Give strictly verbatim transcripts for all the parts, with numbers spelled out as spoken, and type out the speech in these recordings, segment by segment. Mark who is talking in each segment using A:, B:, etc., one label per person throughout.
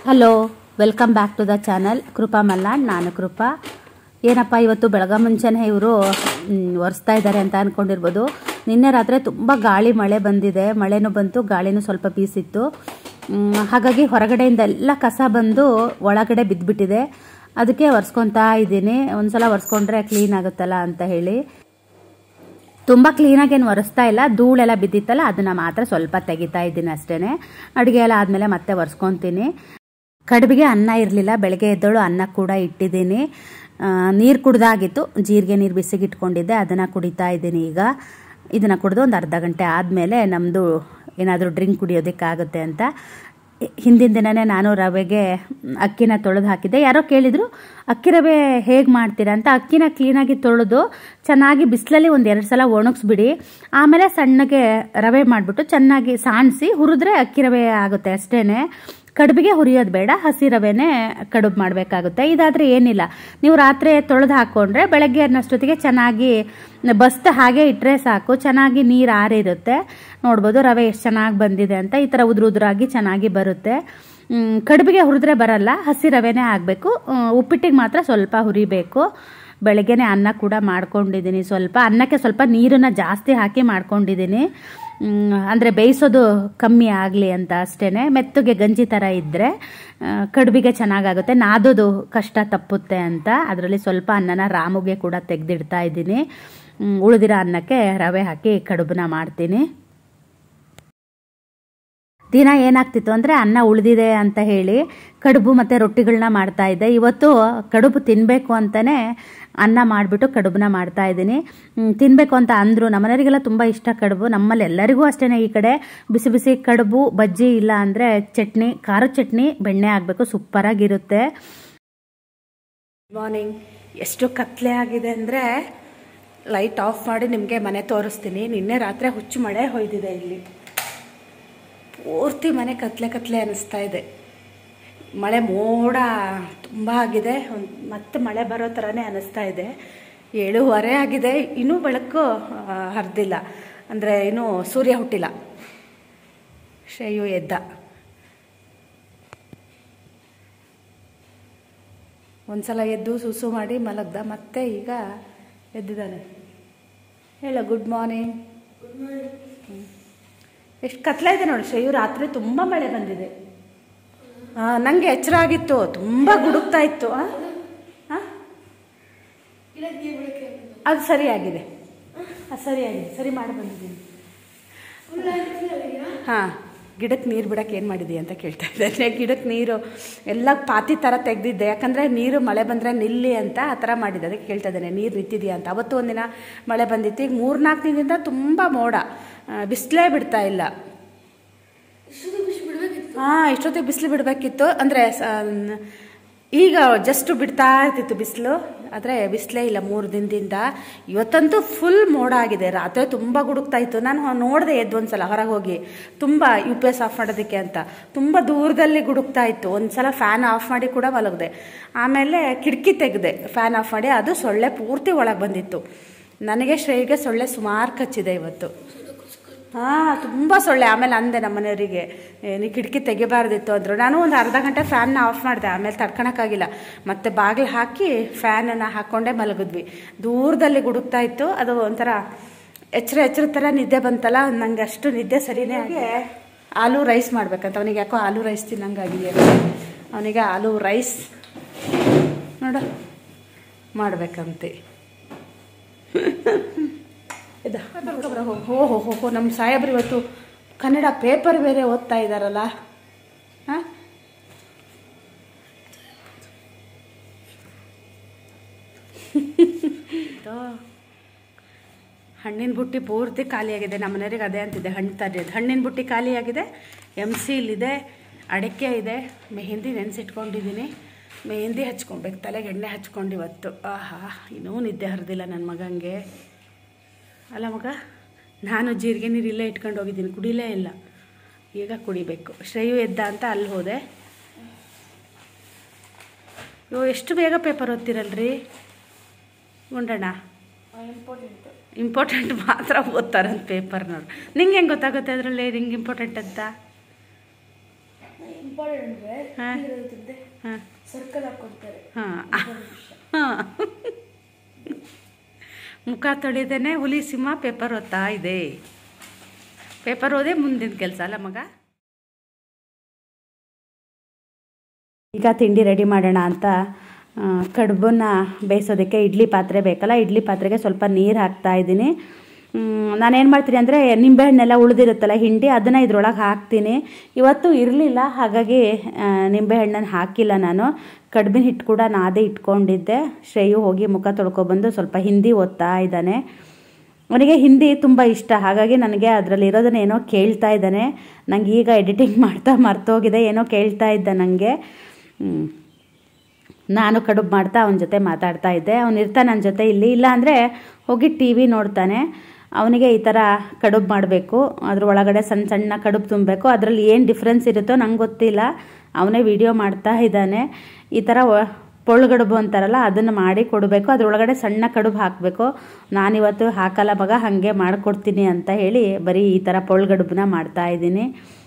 A: Hello, welcome back to the channel Krupa Malnad. ನಾನು ಕೃಪಾ. ಏನಪ್ಪ ಇವತ್ತು ಬೆಳಗ ಮುಂಚೆನೇ ಇವರು ಒರೆಸ್ತಾ ಇದ್ದಾರೆ ಅಂತ ಅಂದ್ಕೊಂಡಿರ್ಬೋದು. ನಿನ್ನೆ ರಾತ್ರಿ ತುಂಬ ಗಾಳಿ ಮಳೆ ಬಂದಿದೆ. ಮಳೆನೂ ಬಂತು, ಗಾಳಿನೂ ಸ್ವಲ್ಪ ಬೀಸಿತ್ತು. ಹಾಗಾಗಿ ಹೊರಗಡೆಯಿಂದ ಎಲ್ಲ ಕಸ ಬಂದು ಒಳಗಡೆ ಬಿದ್ದುಬಿಟ್ಟಿದೆ. ಅದಕ್ಕೆ ಒರೆಸ್ಕೊತಾ ಇದ್ದೀನಿ. ಒಂದ್ಸಲ ಒರೆಸ್ಕೊಂಡ್ರೆ ಕ್ಲೀನ್ ಆಗುತ್ತಲ್ಲ ಅಂತ ಹೇಳಿ. ತುಂಬ ಕ್ಲೀನಾಗಿ ಏನು ಒರೆಸ್ತಾ ಇಲ್ಲ. ಧೂಳೆಲ್ಲ ಬಿದ್ದಿತ್ತಲ್ಲ ಅದನ್ನು ಮಾತ್ರ ಸ್ವಲ್ಪ ತೆಗಿತಾ ಇದ್ದೀನಿ ಅಷ್ಟೇ. ಅಡುಗೆ ಎಲ್ಲ ಆದಮೇಲೆ ಮತ್ತೆ ಒರೆಸ್ಕೊತೀನಿ. ಕಡುಬಿಗೆ ಅನ್ನ ಇರಲಿಲ್ಲ. ಬೆಳಗ್ಗೆ ಎದ್ದಳು ಅನ್ನ ಕೂಡ ಇಟ್ಟಿದ್ದೀನಿ. ನೀರು ಕುಡ್ದಾಗಿತ್ತು. ಜೀರಿಗೆ ನೀರು ಬಿಸಿಗೆ ಇಟ್ಕೊಂಡಿದ್ದೆ, ಅದನ್ನು ಕುಡಿತಾ ಇದ್ದೀನಿ ಈಗ. ಇದನ್ನು ಕುಡಿದು ಒಂದು ಅರ್ಧ ಗಂಟೆ ಆದಮೇಲೆ ನಮ್ಮದು ಏನಾದರೂ ಡ್ರಿಂಕ್ ಕುಡಿಯೋದಕ್ಕಾಗುತ್ತೆ ಅಂತ ಹಿಂದಿನ ದಿನವೇ ನಾನು ರವೆಗೆ ಅಕ್ಕಿನ ತೊಳೆದು ಹಾಕಿದ್ದೆ. ಯಾರೋ ಕೇಳಿದರು ಅಕ್ಕಿ ರವೆ ಹೇಗೆ ಮಾಡ್ತೀರಾ ಅಂತ. ಅಕ್ಕಿನ ಕ್ಲೀನಾಗಿ ತೊಳೆದು ಚೆನ್ನಾಗಿ ಬಿಸಿಲಲ್ಲಿ ಒಂದು ಎರಡು ಸಲ ಒಣಗಿಸ್ಬಿಡಿ. ಆಮೇಲೆ ಸಣ್ಣಗೆ ರವೆ ಮಾಡಿಬಿಟ್ಟು ಚೆನ್ನಾಗಿ ಸಾಣಿಸಿ ಹುರಿದ್ರೆ ಅಕ್ಕಿ ರವೆ ಆಗುತ್ತೆ ಅಷ್ಟೇ. ಕಡುಬಿಗೆ ಹುರಿಯೋದು ಬೇಡ, ಹಸಿ ರವೆನೇ ಕಡುಬು ಮಾಡಬೇಕಾಗುತ್ತೆ. ಇದಾದರೆ ಏನಿಲ್ಲ, ನೀವು ರಾತ್ರಿ ತೊಳೆದು ಹಾಕ್ಕೊಂಡ್ರೆ ಬೆಳಗ್ಗೆ ಅನ್ನೋಷ್ಟೊತ್ತಿಗೆ ಚೆನ್ನಾಗಿ ಬಸ್ತು ಹಾಗೆ ಇಟ್ಟರೆ ಸಾಕು. ಚೆನ್ನಾಗಿ ನೀರು ಆರಿರುತ್ತೆ. ನೋಡ್ಬೋದು ರವೆ ಎಷ್ಟು ಚೆನ್ನಾಗಿ ಬಂದಿದೆ ಅಂತ. ಈ ಥರ ಉದುರು ಉದುರಾಗಿ ಚೆನ್ನಾಗಿ ಬರುತ್ತೆ. ಕಡುಬಿಗೆ ಹುರಿದ್ರೆ ಬರಲ್ಲ, ಹಸಿ ರವೆನೇ ಆಗಬೇಕು. ಉಪ್ಪಿಟ್ಟಿಗೆ ಮಾತ್ರ ಸ್ವಲ್ಪ ಹುರಿಬೇಕು. ಬೆಳಗ್ಗೆನೆ ಅನ್ನ ಕೂಡ ಮಾಡ್ಕೊಂಡಿದ್ದೀನಿ. ಸ್ವಲ್ಪ ಅನ್ನಕ್ಕೆ ಸ್ವಲ್ಪ ನೀರನ್ನು ಜಾಸ್ತಿ ಹಾಕಿ ಮಾಡ್ಕೊಂಡಿದ್ದೀನಿ. ಅಂದರೆ ಬೇಯಿಸೋದು ಕಮ್ಮಿ ಆಗಲಿ ಅಂತ ಅಷ್ಟೇ. ಮೆತ್ತಗೆ ಗಂಜಿ ಥರ ಇದ್ದರೆ ಕಡುಬಿಗೆ ಚೆನ್ನಾಗಾಗುತ್ತೆ. ನಾದೋದು ಕಷ್ಟ ತಪ್ಪುತ್ತೆ ಅಂತ ಅದರಲ್ಲಿ ಸ್ವಲ್ಪ ಅನ್ನನ ರಾಮುಗೆ ಕೂಡ ತೆಗೆದಿಡ್ತಾ ಇದ್ದೀನಿ. ಉಳಿದಿರೋ ಅನ್ನಕ್ಕೆ ರವೆ ಹಾಕಿ ಕಡುಬನ್ನ ಮಾಡ್ತೀನಿ. ದಿನ ಏನಾಗ್ತಿತ್ತು ಅಂದರೆ ಅನ್ನ ಉಳಿದಿದೆ ಅಂತ ಹೇಳಿ ಕಡುಬು ಮತ್ತು ರೊಟ್ಟಿಗಳನ್ನ ಮಾಡ್ತಾಯಿದ್ದೆ. ಇವತ್ತು ಕಡುಬು ತಿನ್ನಬೇಕು ಅಂತಲೇ ಅನ್ನ ಮಾಡಿಬಿಟ್ಟು ಕಡುಬನ್ನ ಮಾಡ್ತಾಯಿದ್ದೀನಿ. ತಿನ್ನಬೇಕು ಅಂತ ಅಂದರು. ನಮ್ಮನೆಯವರಿಗೆಲ್ಲ ತುಂಬ ಇಷ್ಟ ಕಡುಬು. ನಮ್ಮಲ್ಲಿ ಎಲ್ಲರಿಗೂ ಅಷ್ಟೇ. ಈ ಕಡೆ ಬಿಸಿ ಬಿಸಿ ಕಡುಬು, ಬಜ್ಜಿ, ಇಲ್ಲ ಅಂದರೆ ಚಟ್ನಿ, ಖಾರದ ಚಟ್ನಿ, ಬೆಣ್ಣೆ ಆಗಬೇಕು, ಸೂಪರಾಗಿರುತ್ತೆ.
B: ಮಾರ್ನಿಂಗ್. ಎಷ್ಟು ಕತ್ಲೆ ಆಗಿದೆ ಅಂದರೆ ಲೈಟ್ ಆಫ್ ಮಾಡಿ ನಿಮಗೆ ಮನೆ ತೋರಿಸ್ತೀನಿ. ನಿನ್ನೆ ರಾತ್ರಿ ಹುಚ್ಚು ಮಳೆ ಹೊಯ್ದಿದೆ. ಇಲ್ಲಿ ಪೂರ್ತಿ ಮನೆ ಕತ್ಲೆ ಕತ್ಲೆ ಅನ್ನಿಸ್ತಾ ಇದೆ. ಮಳೆ ಮೋಡ ತುಂಬ ಆಗಿದೆ. ಮತ್ತೆ ಮಳೆ ಬರೋ ಥರನೇ ಅನ್ನಿಸ್ತಾ ಇದೆ. ಏಳುವರೆ ಆಗಿದೆ, ಇನ್ನೂ ಬೆಳಕು ಹರಿದಿಲ್ಲ. ಅಂದರೆ ಇನ್ನೂ ಸೂರ್ಯ ಹುಟ್ಟಿಲ್ಲ. ಶ್ರೇಯು ಎದ್ದ. ಒಂದ್ಸಲ ಎದ್ದು ಸುಸು ಮಾಡಿ ಮಲಗ್ದ. ಮತ್ತೆ ಈಗ ಎದ್ದಿದ್ದಾನೆ. ಹೇಳ ಗುಡ್ ಮಾರ್ನಿಂಗ್. Good morning. ಎಷ್ಟು ಕತ್ಲೆ ಇದೆ ನೋಡಿ ಶ್ರೇಯು. ರಾತ್ರಿ ತುಂಬ ಮಳೆ ಬಂದಿದೆ. ನನಗೆ ಎಚ್ಚರ ಆಗಿತ್ತು, ತುಂಬ ಗುಡುಕ್ತಾ ಇತ್ತು. ಅದು ಸರಿಯಾಗಿದೆ, ಅದು ಸರಿಯಾಗಿದೆ, ಸರಿ ಮಾಡಿ ಬಂದಿದ್ದೀನಿ. ಹಾಂ, ಗಿಡಕ್ಕೆ ನೀರು ಬಿಡೋಕ್ಕೆ ಏನು ಮಾಡಿದ್ದೀವಿ ಅಂತ ಕೇಳ್ತಾ ಇದ್ದಾರೆ. ಗಿಡಕ್ಕೆ ನೀರು ಎಲ್ಲ ಪಾತಿ ಥರ ತೆಗೆದಿದ್ದೆ. ಯಾಕಂದರೆ ನೀರು ಮಳೆ ಬಂದರೆ ನಿಲ್ಲಿ ಅಂತ ಆ ಥರ ಮಾಡಿದ್ದೆ. ಅದಕ್ಕೆ ಕೇಳ್ತಾ ಇದ್ದೇನೆ ನೀರು ನಿಂತಿದೆಯಾ ಅಂತ. ಅವತ್ತು ಒಂದಿನ ಮಳೆ ಬಂದಿತ್ತು. ಈಗ ಮೂರ್ನಾಲ್ಕು ದಿನದಿಂದ ತುಂಬ ಮೋಡ, ಬಿಸಿಲೇ ಬಿಡ್ತಾ ಇಲ್ಲ. ಹಾಂ, ಇಷ್ಟೊತ್ತಿಗೆ ಬಿಸಿಲು ಬಿಡಬೇಕಿತ್ತು. ಅಂದರೆ ಈಗ ಜಸ್ಟ್ ಬಿಡ್ತಾ ಇರ್ತಿತ್ತು ಬಿಸಿಲು, ಆದರೆ ಬಿಸಿಲೇ ಇಲ್ಲ ಮೂರು ದಿನದಿಂದ. ಇವತ್ತಂತೂ ಫುಲ್ ಮೋಡ ಆಗಿದೆ. ರಾತ್ರಿ ತುಂಬ ಗುಡುಕ್ತಾ ಇತ್ತು. ನಾನು ನೋಡಿದೆ ಎದ್ದು ಒಂದು ಸಲ ಹೊರಗೆ ಹೋಗಿ, ತುಂಬ ಯು ಪಿ ಎಸ್ ಆಫ್ ಮಾಡೋದಕ್ಕೆ ಅಂತ. ತುಂಬ ದೂರದಲ್ಲಿ ಗುಡುಕ್ತಾ ಇತ್ತು. ಒಂದು ಸಲ ಫ್ಯಾನ್ ಆಫ್ ಮಾಡಿ ಕೂಡ ಮಲಗಿದೆ. ಆಮೇಲೆ ಕಿಟಕಿ ತೆಗೆದೆ ಫ್ಯಾನ್ ಆಫ್ ಮಾಡಿ. ಅದು ಸೊಳ್ಳೆ ಪೂರ್ತಿ ಒಳಗೆ ಬಂದಿತ್ತು. ನನಗೆ ಶ್ರೇಯಿಗೆ ಸೊಳ್ಳೆ ಸುಮಾರು ಕಚ್ಚಿದೆ ಇವತ್ತು. ಹಾಂ, ತುಂಬ ಸೊಳ್ಳೆ. ಆಮೇಲೆ ಅಂದೆ ನಮ್ಮ ಮನೆಯವರಿಗೆ, ನೀ ಕಿಟಕಿ ತೆಗಿಬಾರ್ದಿತ್ತು ಅಂದರು. ನಾನು ಒಂದು ಅರ್ಧ ಗಂಟೆ ಫ್ಯಾನ್ನ ಆಫ್ ಮಾಡಿದೆ. ಆಮೇಲೆ ತಡ್ಕೊಳಕ್ಕಾಗಿಲ್ಲ. ಮತ್ತೆ ಬಾಗಿಲು ಹಾಕಿ ಫ್ಯಾನನ್ನು ಹಾಕ್ಕೊಂಡೇ ಮಲಗಿದ್ವಿ. ದೂರದಲ್ಲಿ ಗುಡುಕ್ತಾ ಇತ್ತು. ಅದು ಒಂಥರ ಎಚ್ಚರ ಎಚ್ಚರ ಥರ ನಿದ್ದೆ ಬಂತಲ್ಲ. ನನಗೆ ಅಷ್ಟು ನಿದ್ದೆ ಸರಿನೇ ಆಗಿ ಆಲೂ ರೈಸ್ ಮಾಡ್ಬೇಕಂತ. ಅವನಿಗೆ ಯಾಕೋ ಆಲೂ ರೈಸ್ ತಿನ್ನಂಗಾಗಿದೆ. ಅವನಿಗೆ ಆಲೂ ರೈಸ್ ನೋಡು ಮಾಡಬೇಕಂತೆ. ಇದು ಹೋ ಹೋ ಹೋ ಹೋ ನಮ್ಮ ಸಾಹೇಬ್ರು ಇವತ್ತು ಕನ್ನಡ ಪೇಪರ್ ಬೇರೆ ಓದ್ತಾ ಇದ್ದಾರಲ್ಲ. ಹಾಂ, ಹಣ್ಣಿನ ಬುಟ್ಟಿ ಪೂರ್ತಿ ಖಾಲಿಯಾಗಿದೆ. ನಮ್ಮ ಮನೆಯವ್ರಿಗೆ ಅದೇ ಅಂತಿದೆ, ಹಣ್ಣು ತರ್ರಿ. ಹಣ್ಣಿನ ಬುಟ್ಟಿ ಖಾಲಿಯಾಗಿದೆ. ಎಮ್ ಸಿಲಿದೆ, ಅಡಿಕೆ ಇದೆ, ಮೆಹಂದಿ ನೆನೆಸಿಟ್ಕೊಂಡಿದ್ದೀನಿ. ಮೆಹಂದಿ ಹಚ್ಕೊಬೇಕು, ತಲೆಗೆ ಎಣ್ಣೆ ಹಚ್ಕೊಂಡು ಇವತ್ತು. ಆಹಾ, ಇನ್ನೂ ನಿದ್ದೆ ಹರಿದಿಲ್ಲ ನನ್ನ ಮಗಂಗೆ. ಅಲ್ಲ ಮಗ, ನಾನು ಜೀರಿಗೆ ನೀರು ಇಲ್ಲೇ ಇಟ್ಕೊಂಡು ಹೋಗಿದ್ದೀನಿ, ಕುಡಿಲೇ ಇಲ್ಲ. ಈಗ ಕುಡಿಬೇಕು. ಶ್ರೇಯು ಎದ್ದ ಅಂತ ಅಲ್ಲಿ ಹೋದೆ. ಇವು ಎಷ್ಟು ಬೇಗ ಪೇಪರ್ ಓದ್ತಿರಲ್ರಿ ಗುಂಡಣ್ಣ. ಇಂಪಾರ್ಟೆಂಟ್ ಇಂಪಾರ್ಟೆಂಟ್ ಮಾತ್ರ ಓದ್ತಾರಂತ ಪೇಪರ್. ನೋಡಿ, ನಿಂಗೆ ಹೆಂಗೆ ಗೊತ್ತಾಗುತ್ತೆ ಅದರಲ್ಲಿ ನಿಂಗೆ ಇಂಪಾರ್ಟೆಂಟ್ ಅಂತ? ಸರ್ಕಲ್ ಹಾಕೊಳ್ತಾರೆ.
A: ಮುಖ ತೊಳೆದೇನೆ ಹುಲಿ ಸಿಂಹ ಪೇಪರ್ ಓದ್ತಾ ಇದೆ. ಪೇಪರ್ ಓದೇ ಮುಂದಿನ ಕೆಲಸ ಅಲ್ಲ ಮಗ. ಈಗ ತಿಂಡಿ ರೆಡಿ ಮಾಡೋಣ ಅಂತ ಕಡುಬನ್ನ ಬೇಯಿಸೋದಕ್ಕೆ ಇಡ್ಲಿ ಪಾತ್ರೆ ಬೇಕಲ್ಲ, ಇಡ್ಲಿ ಪಾತ್ರೆಗೆ ಸ್ವಲ್ಪ ನೀರು ಹಾಕ್ತಾ ಇದ್ದೀನಿ. ನಾನೇನು ಮಾಡ್ತೀನಿ ಅಂದರೆ ನಿಂಬೆಹಣ್ಣೆಲ್ಲ ಉಳಿದಿರುತ್ತಲ್ಲ ಹಿಂಡಿ, ಅದನ್ನು ಇದ್ರೊಳಗೆ ಹಾಕ್ತೀನಿ. ಇವತ್ತು ಇರಲಿಲ್ಲ, ಹಾಗಾಗಿ ನಿಂಬೆಹಣ್ಣನ್ನು ಹಾಕಿಲ್ಲ ನಾನು. ಕಡುಬಿನ ಹಿಟ್ಟು ಕೂಡ ನಾದೇ ಇಟ್ಕೊಂಡಿದ್ದೆ. ಶ್ರೇಯು ಹೋಗಿ ಮುಖ ತೊಳ್ಕೊಬಂದು ಸ್ವಲ್ಪ ಹಿಂದಿ ಓದ್ತಾ ಇದ್ದಾನೆ. ಅವನಿಗೆ ಹಿಂದಿ ತುಂಬ ಇಷ್ಟ, ಹಾಗಾಗಿ ನನಗೆ ಅದರಲ್ಲಿ ಇರೋದನ್ನ ಏನೋ ಕೇಳ್ತಾ ಇದ್ದಾನೆ. ನನಗೆ ಈಗ ಎಡಿಟಿಂಗ್ ಮಾಡ್ತಾ ಮರ್ತೋಗಿದೆ, ಏನೋ ಕೇಳ್ತಾ ಇದ್ದ ನನಗೆ. ನಾನು ಕಡುಬು ಮಾಡ್ತಾ ಅವನ ಜೊತೆ ಮಾತಾಡ್ತಾ ಇದ್ದೆ. ಅವನು ಇರ್ತಾನೆ ನನ್ನ ಜೊತೆ ಇಲ್ಲಿ, ಇಲ್ಲ ಅಂದರೆ ಹೋಗಿ ಟಿ ವಿ ನೋಡ್ತಾನೆ. ಅವನಿಗೆ ಈ ಥರ ಕಡುಬು ಮಾಡಬೇಕು, ಅದ್ರ ಒಳಗಡೆ ಸಣ್ಣ ಸಣ್ಣ ಕಡುಬು ತುಂಬಬೇಕು. ಅದರಲ್ಲಿ ಏನು ಡಿಫ್ರೆನ್ಸ್ ಇರುತ್ತೋ ನಂಗೆ ಗೊತ್ತಿಲ್ಲ, ಅವನೇ ವಿಡಿಯೋ ಮಾಡ್ತಾ ಇದ್ದಾನೆ. ಈ ಥರ ಪೊಳ್ಗಡುಬು ಅಂತಾರಲ್ಲ, ಅದನ್ನು ಮಾಡಿ ಕೊಡಬೇಕು, ಅದರೊಳಗಡೆ ಸಣ್ಣ ಕಡುಬು ಹಾಕಬೇಕು. ನಾನಿವತ್ತು ಹಾಕಲ್ಲ ಮಗ, ಹಾಗೆ ಮಾಡಿಕೊಡ್ತೀನಿ ಅಂತ ಹೇಳಿ ಬರೀ ಈ ಥರ ಪೊಳ್ಗಡುಬನ್ನ ಮಾಡ್ತಾಯಿದ್ದೀನಿ.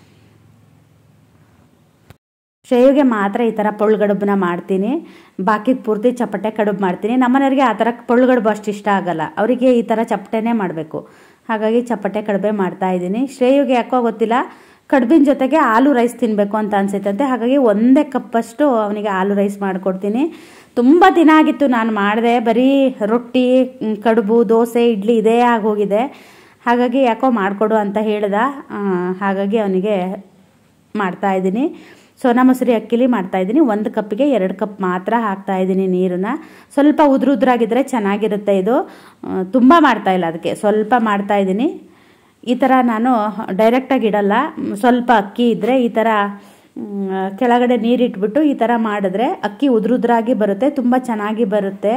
A: ಶ್ರೇಯುಗೆ ಮಾತ್ರ ಈ ಥರ ಪೊಳ್ಗಡುಬನ್ನ ಮಾಡ್ತೀನಿ, ಬಾಕಿ ಪೂರ್ತಿ ಚಪ್ಪಟೆ ಕಡುಬು ಮಾಡ್ತೀನಿ. ನಮ್ಮನೆಯವರಿಗೆ ಆ ಥರ ಪೊಳ್ಗಡುಬು ಅಷ್ಟು ಇಷ್ಟ ಆಗಲ್ಲ, ಅವರಿಗೆ ಈ ಥರ ಚಪ್ಪಟೆನೇ ಮಾಡಬೇಕು. ಹಾಗಾಗಿ ಚಪ್ಪಟೆ ಕಡುಬೆ ಮಾಡ್ತಾಯಿದ್ದೀನಿ. ಶ್ರೇಯುಗೆ ಯಾಕೋ ಗೊತ್ತಿಲ್ಲ, ಕಡುಬಿನ ಜೊತೆಗೆ ಆಲೂ ರೈಸ್ ತಿನ್ನಬೇಕು ಅಂತ ಅನಿಸುತ್ತಂತೆ. ಹಾಗಾಗಿ ಒಂದೇ ಕಪ್ಪಷ್ಟು ಅವನಿಗೆ ಆಲೂ ರೈಸ್ ಮಾಡಿಕೊಡ್ತೀನಿ. ತುಂಬ ದಿನ ಆಗಿತ್ತು ನಾನು ಮಾಡಿದೆ, ಬರೀ ರೊಟ್ಟಿ, ಕಡುಬು, ದೋಸೆ, ಇಡ್ಲಿ ಇದೇ ಆಗೋಗಿದೆ. ಹಾಗಾಗಿ ಯಾಕೋ ಮಾಡಿಕೊಡು ಅಂತ ಹೇಳ್ದ, ಹಾಗಾಗಿ ಅವನಿಗೆ ಮಾಡ್ತಾಯಿದ್ದೀನಿ. ಸೋನಾ ಮಸೂರಿ ಅಕ್ಕಿಲಿ ಮಾಡ್ತಾಯಿದ್ದೀನಿ. ಒಂದು ಕಪ್ಪಿಗೆ ಎರಡು ಕಪ್ ಮಾತ್ರ ಹಾಕ್ತಾಯಿದ್ದೀನಿ ನೀರನ್ನು. ಸ್ವಲ್ಪ ಉದುರು ಉದುರಾಗಿದ್ದರೆ ಚೆನ್ನಾಗಿರುತ್ತೆ. ಇದು ತುಂಬ ಮಾಡ್ತಾಯಿಲ್ಲ, ಅದಕ್ಕೆ ಸ್ವಲ್ಪ ಮಾಡ್ತಾಯಿದ್ದೀನಿ. ಈ ಥರ ನಾನು ಡೈರೆಕ್ಟಾಗಿ ಇಡಲ್ಲ, ಸ್ವಲ್ಪ ಅಕ್ಕಿ ಇದ್ದರೆ ಈ ಥರ ಕೆಳಗಡೆ ನೀರಿಟ್ಬಿಟ್ಟು ಈ ಥರ ಮಾಡಿದ್ರೆ ಅಕ್ಕಿ ಉದುರು ಉದುರಾಗಿ ಬರುತ್ತೆ, ತುಂಬ ಚೆನ್ನಾಗಿ ಬರುತ್ತೆ.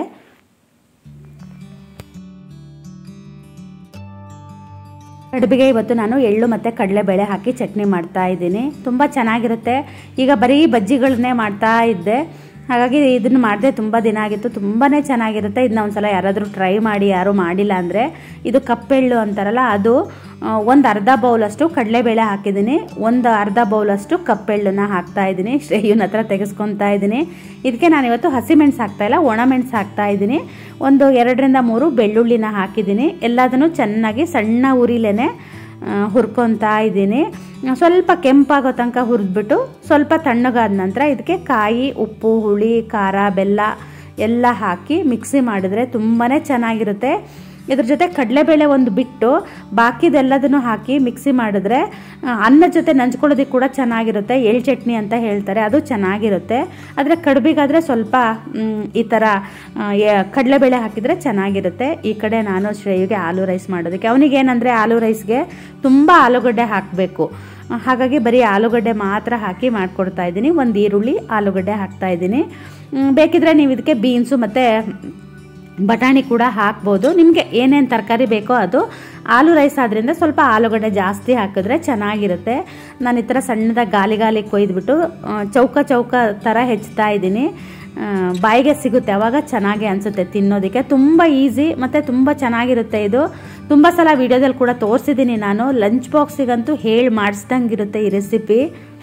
A: ಕಡುಬಿಗೆ ಇವತ್ತು ನಾನು ಎಳ್ಳು ಮತ್ತು ಕಡಲೆಬೇಳೆ ಹಾಕಿ ಚಟ್ನಿ ಮಾಡ್ತಾ ಇದ್ದೀನಿ. ತುಂಬ ಚೆನ್ನಾಗಿರುತ್ತೆ. ಈಗ ಬರೀ ಬಜ್ಜಿಗಳನ್ನೇ ಮಾಡ್ತಾ ಇದ್ದೆ, ಹಾಗಾಗಿ ಇದನ್ನು ಮಾಡಿದೆ ತುಂಬ ದಿನ ಆಗಿತ್ತು. ತುಂಬಾ ಚೆನ್ನಾಗಿರುತ್ತೆ. ಇದನ್ನ ಒಂದ್ಸಲ ಯಾರಾದರೂ ಟ್ರೈ ಮಾಡಿ, ಯಾರೂ ಮಾಡಿಲ್ಲ ಅಂದರೆ. ಇದು ಕಪ್ಪೆಳ್ಳು ಅಂತಾರಲ್ಲ, ಅದು ಒಂದು ಅರ್ಧ ಬೌಲಷ್ಟು ಕಡಲೆಬೇಳೆ ಹಾಕಿದ್ದೀನಿ, ಒಂದು ಅರ್ಧ ಬೌಲಷ್ಟು ಕಪ್ಪೆಳ್ಳನ್ನ ಹಾಕ್ತಾ ಇದ್ದೀನಿ. ಶ್ರೇಯುನ ಹತ್ರ ತೆಗೆಸ್ಕೊತಾ ಇದ್ದೀನಿ. ಇದಕ್ಕೆ ನಾನಿವತ್ತು ಹಸಿಮೆಣಸು ಹಾಕ್ತಾಯಿಲ್ಲ, ಒಣಮೆಣಸು ಹಾಕ್ತಾ ಇದ್ದೀನಿ. ಒಂದು ಎರಡರಿಂದ ಮೂರು ಬೆಳ್ಳುಳ್ಳಿನ ಹಾಕಿದ್ದೀನಿ. ಎಲ್ಲದನ್ನು ಚೆನ್ನಾಗಿ ಸಣ್ಣ ಉರಿಲೇನೆ ಹುರ್ಕೊತಾ ಇದ್ದೀನಿ. ಸ್ವಲ್ಪ ಕೆಂಪಾಗೋ ತನಕ ಹುರಿದ್ಬಿಟ್ಟು ಸ್ವಲ್ಪ ತಣ್ಣಗಾದ ನಂತರ ಇದಕ್ಕೆ ಕಾಯಿ, ಉಪ್ಪು, ಹುಳಿ, ಖಾರ, ಬೆಲ್ಲ ಎಲ್ಲ ಹಾಕಿ ಮಿಕ್ಸಿ ಮಾಡಿದ್ರೆ ತುಂಬಾ ಚೆನ್ನಾಗಿರುತ್ತೆ. ಇದ್ರ ಜೊತೆ ಕಡಲೆಬೇಳೆ ಒಂದು ಬಿಟ್ಟು ಬಾಕಿದೆಲ್ಲದನ್ನು ಹಾಕಿ ಮಿಕ್ಸಿ ಮಾಡಿದ್ರೆ ಅನ್ನದ ಜೊತೆ ನಂಚ್ಕೊಳ್ಳೋದಕ್ಕೆ ಕೂಡ ಚೆನ್ನಾಗಿರುತ್ತೆ. ಎಳ್ಳು ಚಟ್ನಿ ಅಂತ ಹೇಳ್ತಾರೆ, ಅದು ಚೆನ್ನಾಗಿರುತ್ತೆ. ಆದರೆ ಕಡುಬಿಗಾದರೆ ಸ್ವಲ್ಪ ಈ ಥರ ಕಡಲೆಬೇಳೆ ಹಾಕಿದರೆ ಚೆನ್ನಾಗಿರುತ್ತೆ. ಈ ಕಡೆ ನಾನು ಶ್ರೇಯುಗೆ ಆಲೂ ರೈಸ್ ಮಾಡೋದಕ್ಕೆ, ಅವನಿಗೇನಂದರೆ ಆಲೂ ರೈಸ್ಗೆ ತುಂಬ ಆಲೂಗಡ್ಡೆ ಹಾಕಬೇಕು, ಹಾಗಾಗಿ ಬರೀ ಆಲೂಗಡ್ಡೆ ಮಾತ್ರ ಹಾಕಿ ಮಾಡಿಕೊಡ್ತಾ ಇದ್ದೀನಿ. ಒಂದು ಈರುಳ್ಳಿ, ಆಲೂಗಡ್ಡೆ ಹಾಕ್ತಾ ಇದ್ದೀನಿ. ಬೇಕಿದ್ರೆ ನೀವು ಇದಕ್ಕೆ ಬೀನ್ಸು ಮತ್ತು ಬಟಾಣಿ ಕೂಡ ಹಾಕ್ಬೋದು, ನಿಮಗೆ ಏನೇನು ತರಕಾರಿ ಬೇಕೋ ಅದು. ಆಲೂ ರೈಸ್ ಆದ್ದರಿಂದ ಸ್ವಲ್ಪ ಆಲೂಗಡ್ಡೆ ಜಾಸ್ತಿ ಹಾಕಿದ್ರೆ ಚೆನ್ನಾಗಿರುತ್ತೆ. ನಾನು ಈ ಥರ ಸಣ್ಣದಾಗಿ ಗಾಲಿ ಗಾಲಿ ಕೊಯ್ದುಬಿಟ್ಟು ಚೌಕ ಚೌಕ ಥರ ಹೆಚ್ಚುತ್ತಾ ಇದ್ದೀನಿ. ಬಾಯಿಗೆ ಸಿಗುತ್ತೆ, ಆವಾಗ ಚೆನ್ನಾಗಿ ಅನಿಸುತ್ತೆ ತಿನ್ನೋದಕ್ಕೆ. ತುಂಬ ಈಸಿ ಮತ್ತು ತುಂಬ ಚೆನ್ನಾಗಿರುತ್ತೆ. ಇದು ತುಂಬ ಸಲ ವಿಡಿಯೋದಲ್ಲಿ ಕೂಡ ತೋರಿಸಿದ್ದೀನಿ ನಾನು. ಲಂಚ್ ಬಾಕ್ಸಿಗಂತೂ ಹೇಳಿ ಮಾಡಿಸ್ದಂಗಿರುತ್ತೆ ಈ ರೆಸಿಪಿ.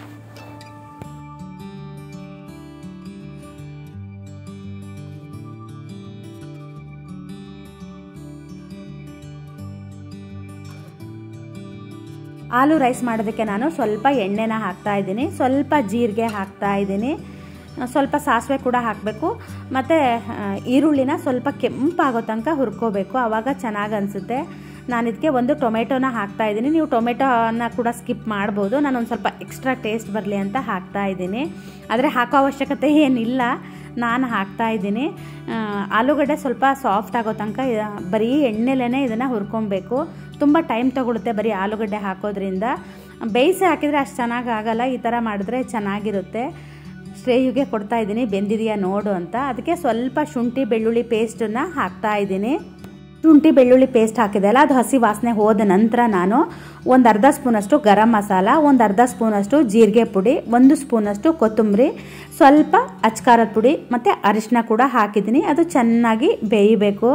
A: ಆಲೂ ರೈಸ್ ಮಾಡೋದಕ್ಕೆ ನಾನು ಸ್ವಲ್ಪ ಎಣ್ಣೆನ ಹಾಕ್ತಾ ಇದ್ದೀನಿ, ಸ್ವಲ್ಪ ಜೀರಿಗೆ ಹಾಕ್ತಾ ಇದ್ದೀನಿ, ಸ್ವಲ್ಪ ಸಾಸಿವೆ ಕೂಡ ಹಾಕಬೇಕು. ಮತ್ತು ಈರುಳ್ಳಿನ ಸ್ವಲ್ಪ ಕೆಂಪಾಗೋ ತನಕ ಹುರ್ಕೋಬೇಕು, ಆವಾಗ ಚೆನ್ನಾಗಿ ಅನಿಸುತ್ತೆ. ನಾನು ಇದಕ್ಕೆ ಒಂದು ಟೊಮೆಟೊನ ಹಾಕ್ತಾ ಇದ್ದೀನಿ. ನೀವು ಟೊಮೆಟೊನ ಕೂಡ ಸ್ಕಿಪ್ ಮಾಡ್ಬೋದು, ನಾನು ಒಂದು ಸ್ವಲ್ಪ ಎಕ್ಸ್ಟ್ರಾ ಟೇಸ್ಟ್ ಬರಲಿ ಅಂತ ಹಾಕ್ತಾ ಇದ್ದೀನಿ. ಆದರೆ ಹಾಕೋ ಅವಶ್ಯಕತೆ ಏನಿಲ್ಲ, ನಾನು ಹಾಕ್ತಾ ಇದ್ದೀನಿ. ಆಲೂಗಡ್ಡೆ ಸ್ವಲ್ಪ ಸಾಫ್ಟ್ ಆಗೋ ತನಕ ಬರೀ ಎಣ್ಣೆಲೇ ಇದನ್ನು ಹುರ್ಕೊಬೇಕು. ತುಂಬ ಟೈಮ್ ತೊಗೊಳುತ್ತೆ ಬರೀ ಆಲೂಗಡ್ಡೆ ಹಾಕೋದ್ರಿಂದ. ಬೇಯಿಸಿ ಹಾಕಿದರೆ ಅಷ್ಟು ಚೆನ್ನಾಗಿ ಆಗಲ್ಲ, ಈ ಥರ ಮಾಡಿದ್ರೆ ಚೆನ್ನಾಗಿರುತ್ತೆ. ಶ್ರೇಯುಗೆ ಕೊಡ್ತಾ ಇದ್ದೀನಿ ಬೆಂದಿದೆಯಾ ನೋಡು ಅಂತ. ಅದಕ್ಕೆ ಸ್ವಲ್ಪ ಶುಂಠಿ ಬೆಳ್ಳುಳ್ಳಿ ಪೇಸ್ಟನ್ನು ಹಾಕ್ತಾ ಇದ್ದೀನಿ. ಶುಂಠಿ ಬೆಳ್ಳುಳ್ಳಿ ಪೇಸ್ಟ್ ಹಾಕಿದೆ ಅಲ್ಲ, ಅದು ಹಸಿ ವಾಸನೆ ಹೋದ ನಂತರ ನಾನು ಒಂದು ಅರ್ಧ ಸ್ಪೂನಷ್ಟು ಗರಂ ಮಸಾಲ, ಒಂದು ಅರ್ಧ ಸ್ಪೂನಷ್ಟು ಜೀರಿಗೆ ಪುಡಿ, ಒಂದು ಸ್ಪೂನಷ್ಟು ಕೊತ್ತಂಬರಿ, ಸ್ವಲ್ಪ ಅಚ್ಕಾರದ ಪುಡಿ ಮತ್ತು ಅರಿಶಿನ ಕೂಡ ಹಾಕಿದ್ದೀನಿ. ಅದು ಚೆನ್ನಾಗಿ ಬೇಯಬೇಕು.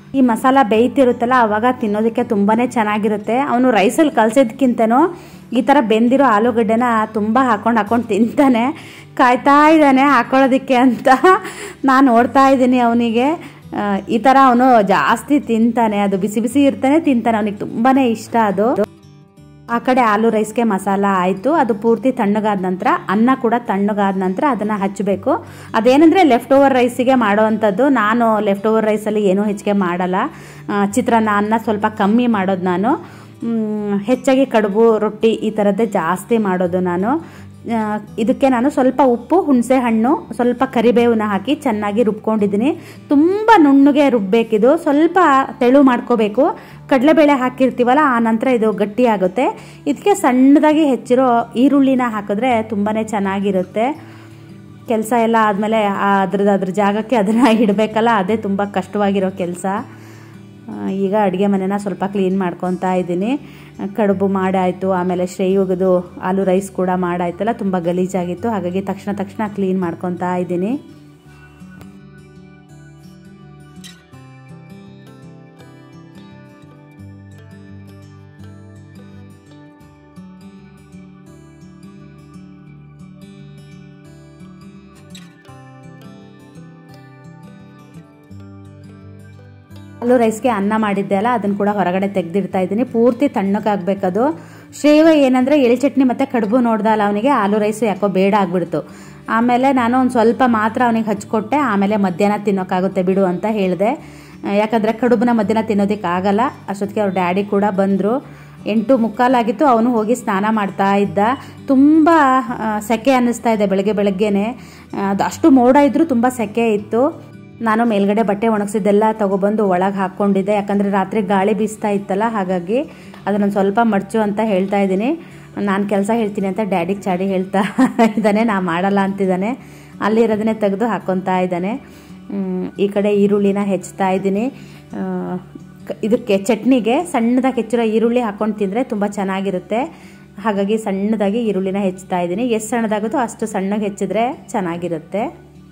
A: ಈ ಮಸಾಲ ಬೇಯ್ತಿರುತ್ತಲ್ಲ ಆವಾಗ ತಿನ್ನೋದಕ್ಕೆ ತುಂಬಾ ಚೆನ್ನಾಗಿರುತ್ತೆ. ಅವನು ರೈಸಲ್ಲಿ ಕಲಸಿದ್ಕಿಂತನೂ ಈ ಥರ ಬೆಂದಿರೋ ಆಲೂಗಡ್ಡೆನ ತುಂಬ ಹಾಕೊಂಡು ಹಾಕೊಂಡು ತಿಂತಾನೆ. ಕಾಯ್ತಾ ಇದ್ದಾನೆ ಹಾಕೊಳ್ಳೋದಕ್ಕೆ ಅಂತ. ನಾನು ನೋಡ್ತಾ ಇದ್ದೀನಿ ಅವನಿಗೆ. ಈ ಥರ ಅವನು ಜಾಸ್ತಿ ತಿಂತಾನೆ. ಅದು ಬಿಸಿ ಬಿಸಿ ಇರ್ತಾನೆ ತಿಂತಾನೆ. ಅವನಿಗೆ ತುಂಬಾ ಇಷ್ಟ ಅದು. ಆ ಕಡೆ ಆಲೂ ರೈಸ್ಗೆ ಮಸಾಲ ಆಯಿತು. ಅದು ಪೂರ್ತಿ ತಣ್ಣಗಾದ ನಂತರ ಅನ್ನ ಕೂಡ ತಣ್ಣಗಾದ ನಂತರ ಅದನ್ನು ಹಚ್ಚಬೇಕು. ಅದೇನೆಂದರೆ ಲೆಫ್ಟ್ ಓವರ್ ರೈಸಿಗೆ ಮಾಡೋವಂಥದ್ದು. ನಾನು ಲೆಫ್ಟ್ ಓವರ್ ರೈಸಲ್ಲಿ ಏನೂ ಹೆಚ್ಚಿಗೆ ಮಾಡಲ್ಲ. ಚಿತ್ರಾನ್ನ ಅನ್ನ ಸ್ವಲ್ಪ ಕಮ್ಮಿ ಮಾಡೋದು ನಾನು. ಹೆಚ್ಚಾಗಿ ಕಡುಬು ರೊಟ್ಟಿ ಈ ಥರದ್ದೇ ಜಾಸ್ತಿ ಮಾಡೋದು ನಾನು. ಇದಕ್ಕೆ ನಾನು ಸ್ವಲ್ಪ ಉಪ್ಪು, ಹುಣಸೆ ಹಣ್ಣು, ಸ್ವಲ್ಪ ಕರಿಬೇವನ್ನ ಹಾಕಿ ಚೆನ್ನಾಗಿ ರುಬ್ಕೊಂಡಿದ್ದೀನಿ. ತುಂಬ ನುಣ್ಣಗೆ ರುಬ್ಬೇಕಿದು. ಸ್ವಲ್ಪ ತೆಳು ಮಾಡ್ಕೋಬೇಕು. ಕಡಲೆಬೇಳೆ ಹಾಕಿರ್ತೀವಲ್ಲ ಆ ನಂತರ ಇದು ಗಟ್ಟಿ ಆಗುತ್ತೆ. ಇದಕ್ಕೆ ಸಣ್ಣದಾಗಿ ಹೆಚ್ಚಿರೋ ಈರುಳ್ಳಿನ ಹಾಕಿದ್ರೆ ತುಂಬಾ ಚೆನ್ನಾಗಿರುತ್ತೆ. ಕೆಲಸ ಎಲ್ಲ ಆದಮೇಲೆ ಅದ್ರದ್ದು ಅದ್ರ ಜಾಗಕ್ಕೆ ಅದನ್ನು ಇಡಬೇಕಲ್ಲ, ಅದೇ ತುಂಬ ಕಷ್ಟವಾಗಿರೋ ಕೆಲಸ. ಈಗ ಅಡುಗೆ ಮನೆನ ಸ್ವಲ್ಪ ಕ್ಲೀನ್ ಮಾಡ್ಕೊತಾ ಇದ್ದೀನಿ. ಕಡುಬು ಮಾಡಾಯಿತು, ಆಮೇಲೆ ಶ್ರೇಯುಗದು ಆಲೂ ರೈಸ್ ಕೂಡ ಮಾಡಾಯ್ತಲ್ಲ, ತುಂಬ ಗಲೀಜಾಗಿತ್ತು. ಹಾಗಾಗಿ ತಕ್ಷಣ ತಕ್ಷಣ ಕ್ಲೀನ್ ಮಾಡ್ಕೊತಾ ಇದ್ದೀನಿ. ಆಲೂ ರೈಸ್ಗೆ ಅನ್ನ ಮಾಡಿದ್ದೆ ಅಲ್ಲ, ಅದನ್ನು ಕೂಡ ಹೊರಗಡೆ ತೆಗೆದಿಡ್ತಾ ಇದ್ದೀನಿ. ಪೂರ್ತಿ ತಣ್ಣಗಾಗಬೇಕದು. ಶ್ರೇವ ಏನಂದರೆ ಎಳೆ ಚಟ್ನಿ ಮತ್ತು ಕಡುಬು ನೋಡ್ದಲ್ಲ ಅವನಿಗೆ, ಆಲೂ ರೈಸು ಯಾಕೋ ಬೇಡ ಆಗಿಬಿಡ್ತು. ಆಮೇಲೆ ನಾನು ಒಂದು ಸ್ವಲ್ಪ ಮಾತ್ರ ಅವನಿಗೆ ಹಚ್ಕೊಟ್ಟೆ. ಆಮೇಲೆ ಮಧ್ಯಾಹ್ನ ತಿನ್ನೋಕ್ಕಾಗುತ್ತೆ ಬಿಡು ಅಂತ ಹೇಳಿದೆ. ಯಾಕಂದರೆ ಕಡುಬನ್ನ ಮಧ್ಯಾಹ್ನ ತಿನ್ನೋದಕ್ಕಾಗಲ್ಲ. ಅಷ್ಟೊತ್ತಿಗೆ ಅವ್ರ ಡ್ಯಾಡಿ ಕೂಡ ಬಂದರು. ಎಂಟು ಮುಕ್ಕಾಲಾಗಿತ್ತು. ಅವನು ಹೋಗಿ ಸ್ನಾನ ಮಾಡ್ತಾ ಇದ್ದ. ತುಂಬ ಸೆಕೆ ಅನ್ನಿಸ್ತಾ ಇದೆ ಬೆಳಗ್ಗೆ ಬೆಳಗ್ಗೆನೆ. ಅದು ಅಷ್ಟು ಮೋಡ ಇದ್ದರೂ ತುಂಬ ಸೆಕೆ ಇತ್ತು. ನಾನು ಮೇಲ್ಗಡೆ ಬಟ್ಟೆ ಒಣಗಿಸಿದ್ದೆಲ್ಲ ತೊಗೊಬಂದು ಒಳಗೆ ಹಾಕ್ಕೊಂಡಿದ್ದೆ. ಯಾಕಂದರೆ ರಾತ್ರಿ ಗಾಳಿ ಬೀಸ್ತಾ ಇತ್ತಲ್ಲ, ಹಾಗಾಗಿ ಅದನ್ನು ಸ್ವಲ್ಪ ಮಡ್ಚು ಅಂತ ಹೇಳ್ತಾ ಇದ್ದೀನಿ. ನಾನು ಕೆಲಸ ಹೇಳ್ತೀನಿ ಅಂತ ಡ್ಯಾಡಿಗೆ ಚಾಡಿ ಹೇಳ್ತಾ ಇದ್ದಾನೆ. ನಾ ಮಾಡಲ್ಲ ಅಂತಿದ್ದಾನೆ. ಅಲ್ಲಿರೋದನ್ನೇ ತೆಗೆದು ಹಾಕ್ಕೊತಾ ಇದ್ದಾನೆ. ಈ ಕಡೆ ಈರುಳ್ಳಿನ ಹೆಚ್ಚುತ್ತಾ ಇದ್ದೀನಿ. ಇದಕ್ಕೆ ಚಟ್ನಿಗೆ ಸಣ್ಣದಾಗಿ ಹೆಚ್ಚಿರೋ ಈರುಳ್ಳಿ ಹಾಕ್ಕೊಂಡು ತಿಂದರೆ ತುಂಬ ಚೆನ್ನಾಗಿರುತ್ತೆ. ಹಾಗಾಗಿ ಸಣ್ಣದಾಗಿ ಈರುಳ್ಳಿನ ಹೆಚ್ಚುತ್ತಾ ಇದ್ದೀನಿ. ಎಷ್ಟು ಸಣ್ಣದಾಗುತ್ತೋ ಅಷ್ಟು ಸಣ್ಣಗೆ ಹೆಚ್ಚಿದ್ರೆ ಚೆನ್ನಾಗಿರುತ್ತೆ.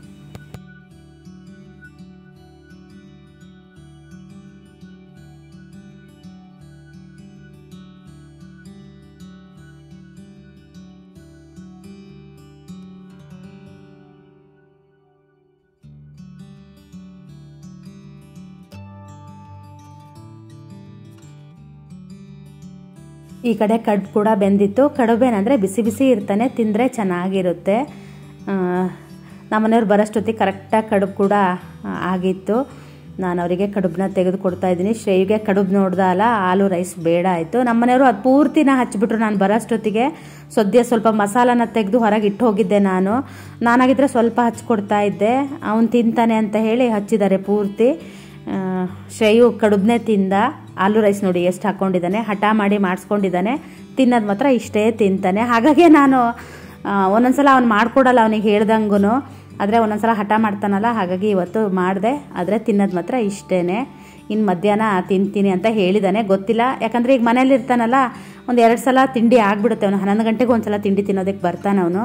A: ಈ ಕಡೆ ಕಡುಬು ಕೂಡ ಬೆಂದಿತ್ತು. ಕಡುಬೇನಂದರೆ ಬಿಸಿ ಬಿಸಿ ಇರ್ತಾನೆ, ತಿಂದರೆ ಚೆನ್ನಾಗಿರುತ್ತೆ. ನಮ್ಮನೆಯವ್ರು ಬರೋಷ್ಟೊತ್ತಿಗೆ ಕರೆಕ್ಟಾಗಿ ಕಡುಬು ಕೂಡ ಆಗಿತ್ತು. ನಾನು ಅವರಿಗೆ ಕಡುಬನ್ನ ತೆಗೆದು ಕೊಡ್ತಾ ಇದ್ದೀನಿ. ಶ್ರೇಯಿಗೆ ಕಡುಬು ನೋಡ್ದ ಅಲ್ಲ, ಆಲೂ ರೈಸ್ ಬೇಡ ಆಯಿತು. ನಮ್ಮನೆಯವರು ಅದು ಪೂರ್ತಿನ ಹಚ್ಬಿಟ್ರು. ನಾನು ಬರೋಷ್ಟೊತ್ತಿಗೆ ಸದ್ಯ ಸ್ವಲ್ಪ ಮಸಾಲಾನ ತೆಗೆದು ಹೊರಗೆ ಇಟ್ಟು ಹೋಗಿದ್ದೆ ನಾನು. ನಾನಾಗಿದ್ದರೆ ಸ್ವಲ್ಪ ಹಚ್ಕೊಡ್ತಾ ಇದ್ದೆ. ಅವನು ತಿಂತಾನೆ ಅಂತ ಹೇಳಿ ಹಚ್ಚಿದ್ದಾರೆ ಪೂರ್ತಿ. ಶ್ರೇಯು ಕಡುಬನ್ನೇ ತಿಂದ. ಆಲೂ ರೈಸ್ ನೋಡಿ ಎಷ್ಟು ಹಾಕ್ಕೊಂಡಿದ್ದಾನೆ. ಹಠ ಮಾಡಿ ಮಾಡಿಸ್ಕೊಂಡಿದ್ದಾನೆ. ತಿನ್ನೋದು ಮಾತ್ರ ಇಷ್ಟೇ ತಿಂತಾನೆ. ಹಾಗಾಗಿ ನಾನು ಒಂದೊಂದ್ಸಲ ಅವ್ನು ಮಾಡಿಕೊಡಲ್ಲ ಅವನಿಗೆ ಹೇಳ್ದಂಗೂ. ಆದರೆ ಒಂದೊಂದ್ಸಲ ಹಠ ಮಾಡ್ತಾನಲ್ಲ, ಹಾಗಾಗಿ ಇವತ್ತು ಮಾಡಿದೆ. ಆದರೆ ತಿನ್ನೋದು ಮಾತ್ರ ಇಷ್ಟೇ. ಇನ್ನು ಮಧ್ಯಾಹ್ನ ತಿಂತೀನಿ ಅಂತ ಹೇಳಿದ್ದಾನೆ. ಗೊತ್ತಿಲ್ಲ, ಯಾಕಂದರೆ ಈಗ ಮನೇಲಿ ಇರ್ತಾನಲ್ಲ, ಒಂದು ಎರಡು ಸಲ ತಿಂಡಿ ಆಗಿಬಿಡುತ್ತೆ. ಅವನು ಹನ್ನೊಂದು ಗಂಟೆಗೆ ಒಂದು ಸಲ ತಿಂಡಿ ತಿನ್ನೋದಕ್ಕೆ ಬರ್ತಾನೆ ಅವನು.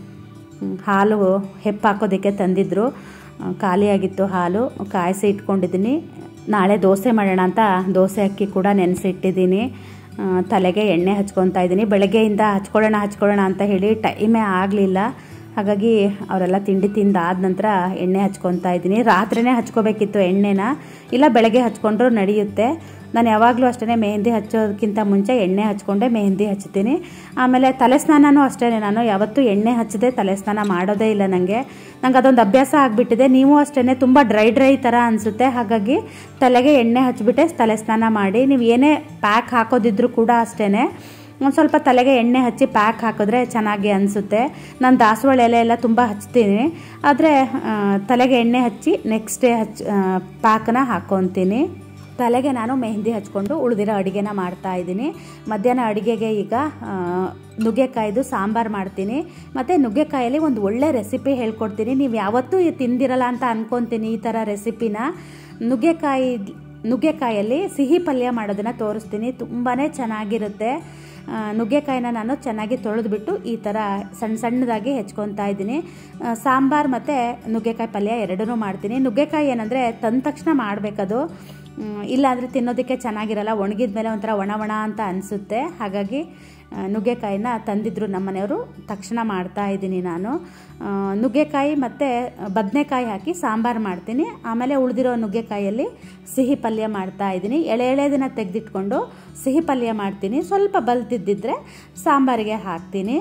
A: ಹಾಲು ಹೆಪ್ಪು ಹಾಕೋದಕ್ಕೆ ತಂದಿದ್ರು. ಖಾಲಿಯಾಗಿತ್ತು ಹಾಲು. ಕಾಯಿಸಿ ಇಟ್ಕೊಂಡಿದ್ದೀನಿ. ನಾಳೆ ದೋಸೆ ಮಾಡೋಣ ಅಂತ ದೋಸೆ ಅಕ್ಕಿ ಕೂಡ ನೆನೆಸಿಟ್ಟಿದ್ದೀನಿ. ತಲೆಗೆ ಎಣ್ಣೆ ಹಚ್ಕೊತಾ ಇದ್ದೀನಿ. ಬೆಳಗ್ಗೆಯಿಂದ ಹಚ್ಕೊಳ್ಳೋಣ ಹಚ್ಕೊಳ್ಳೋಣ ಅಂತ ಹೇಳಿ ಟೈಮೇ ಆಗಲಿಲ್ಲ. ಹಾಗಾಗಿ ಅವರೆಲ್ಲ ತಿಂಡಿ ತಿಂದಾದ ನಂತರ ಎಣ್ಣೆ ಹಚ್ಕೊತಾ ಇದ್ದೀನಿ. ರಾತ್ರಿನೇ ಹಚ್ಕೋಬೇಕಿತ್ತು ಎಣ್ಣೆನ, ಇಲ್ಲ ಬೆಳಗ್ಗೆ ಹಚ್ಕೊಂಡ್ರೂ ನಡೆಯುತ್ತೆ. ನಾನು ಯಾವಾಗಲೂ ಅಷ್ಟೇ ಮೆಹಂದಿ ಹಚ್ಚೋದಕ್ಕಿಂತ ಮುಂಚೆ ಎಣ್ಣೆ ಹಚ್ಕೊಂಡೆ ಮೆಹಂದಿ ಹಚ್ತೀನಿ. ಆಮೇಲೆ ತಲೆ ಸ್ನಾನನೂ ಅಷ್ಟೇ. ನಾನು ಯಾವತ್ತೂ ಎಣ್ಣೆ ಹಚ್ಚದೆ ತಲೆ ಸ್ನಾನ ಮಾಡೋದೇ ಇಲ್ಲ. ನನಗೆ ನಂಗೆ ಅದೊಂದು ಅಭ್ಯಾಸ ಆಗಿಬಿಟ್ಟಿದೆ. ನೀವು ಅಷ್ಟೇ ತುಂಬ ಡ್ರೈ ಡ್ರೈ ಥರ ಅನಿಸುತ್ತೆ. ಹಾಗಾಗಿ ತಲೆಗೆ ಎಣ್ಣೆ ಹಚ್ಬಿಟ್ಟೆ ತಲೆ ಸ್ನಾನ ಮಾಡಿ. ನೀವು ಏನೇ ಪ್ಯಾಕ್ ಹಾಕೋದಿದ್ರು ಕೂಡ ಅಷ್ಟೇ ಒಂದು ಸ್ವಲ್ಪ ತಲೆಗೆ ಎಣ್ಣೆ ಹಚ್ಚಿ ಪ್ಯಾಕ್ ಹಾಕಿದ್ರೆ ಚೆನ್ನಾಗಿ ಅನಿಸುತ್ತೆ. ನಾನು ದಾಸವಾಳ ಎಲೆ ಎಲ್ಲ ತುಂಬ ಹಚ್ತೀನಿ. ಆದರೆ ತಲೆಗೆ ಎಣ್ಣೆ ಹಚ್ಚಿ ನೆಕ್ಸ್ಟ್ ಡೇ ಹಚ್ ಪ್ಯಾಕನ್ನ ಹಾಕ್ಕೊತೀನಿ. ತಲೆಗೆ ನಾನು ಮೆಹಂದಿ ಹಚ್ಕೊಂಡು ಉಳಿದಿರೋ ಅಡುಗೆನ ಮಾಡ್ತಾ ಇದ್ದೀನಿ. ಮಧ್ಯಾಹ್ನ ಅಡುಗೆಗೆ ಈಗ ನುಗ್ಗೆಕಾಯ್ದು ಸಾಂಬಾರು ಮಾಡ್ತೀನಿ. ಮತ್ತು ನುಗ್ಗೆಕಾಯಲ್ಲಿ ಒಂದು ಒಳ್ಳೆ ರೆಸಿಪಿ ಹೇಳ್ಕೊಡ್ತೀನಿ. ನೀವು ಯಾವತ್ತೂ ತಿಂದಿರಲ್ಲ ಅಂತ ಅನ್ಕೊತೀನಿ ಈ ಥರ ರೆಸಿಪಿನ. ನುಗ್ಗೆಕಾಯಿ ನುಗ್ಗೆಕಾಯಲ್ಲಿ ಸಿಹಿ ಪಲ್ಯ ಮಾಡೋದನ್ನು ತೋರಿಸ್ತೀನಿ. ತುಂಬಾ ಚೆನ್ನಾಗಿರುತ್ತೆ. ನುಗ್ಗೆಕಾಯಿನ ನಾನು ಚೆನ್ನಾಗಿ ತೊಳೆದ್ಬಿಟ್ಟು ಈ ಥರ ಸಣ್ಣ ಸಣ್ಣದಾಗಿ ಹೆಚ್ಕೊತಾ ಇದ್ದೀನಿ. ಸಾಂಬಾರು ಮತ್ತು ನುಗ್ಗೆಕಾಯಿ ಪಲ್ಯ ಎರಡೂ ಮಾಡ್ತೀನಿ. ನುಗ್ಗೆಕಾಯಿ ಏನಂದರೆ ತಂದ ತಕ್ಷಣ ಮಾಡಬೇಕದು. ಇಲ್ಲಾಂದರೆ ತಿನ್ನೋದಕ್ಕೆ ಚೆನ್ನಾಗಿರಲ್ಲ, ಒಣಗಿದ ಮೇಲೆ ಒಂಥರ ಒಣ ಒಣ ಅಂತ ಅನಿಸುತ್ತೆ. ಹಾಗಾಗಿ ನುಗ್ಗೆಕಾಯಿನ ತಂದಿದ್ರು ನಮ್ಮ ಮನೆಯವರು, ತಕ್ಷಣ ಮಾಡ್ತಾ ಇದ್ದೀನಿ ನಾನು. ನುಗ್ಗೆಕಾಯಿ ಮತ್ತು ಬದನೆಕಾಯಿ ಹಾಕಿ ಸಾಂಬಾರು ಮಾಡ್ತೀನಿ. ಆಮೇಲೆ ಉಳಿದಿರೋ ನುಗ್ಗೆಕಾಯಲ್ಲಿ ಸಿಹಿ ಪಲ್ಯ ಮಾಡ್ತಾ ಇದ್ದೀನಿ. ಎಳೆ ಎಳೆದಿನ ತೆಗೆದಿಟ್ಕೊಂಡು ಸಿಹಿ ಪಲ್ಯ ಮಾಡ್ತೀನಿ. ಸ್ವಲ್ಪ ಬಲ್ತಿದ್ದಿದ್ರೆ ಸಾಂಬಾರಿಗೆ ಹಾಕ್ತೀನಿ.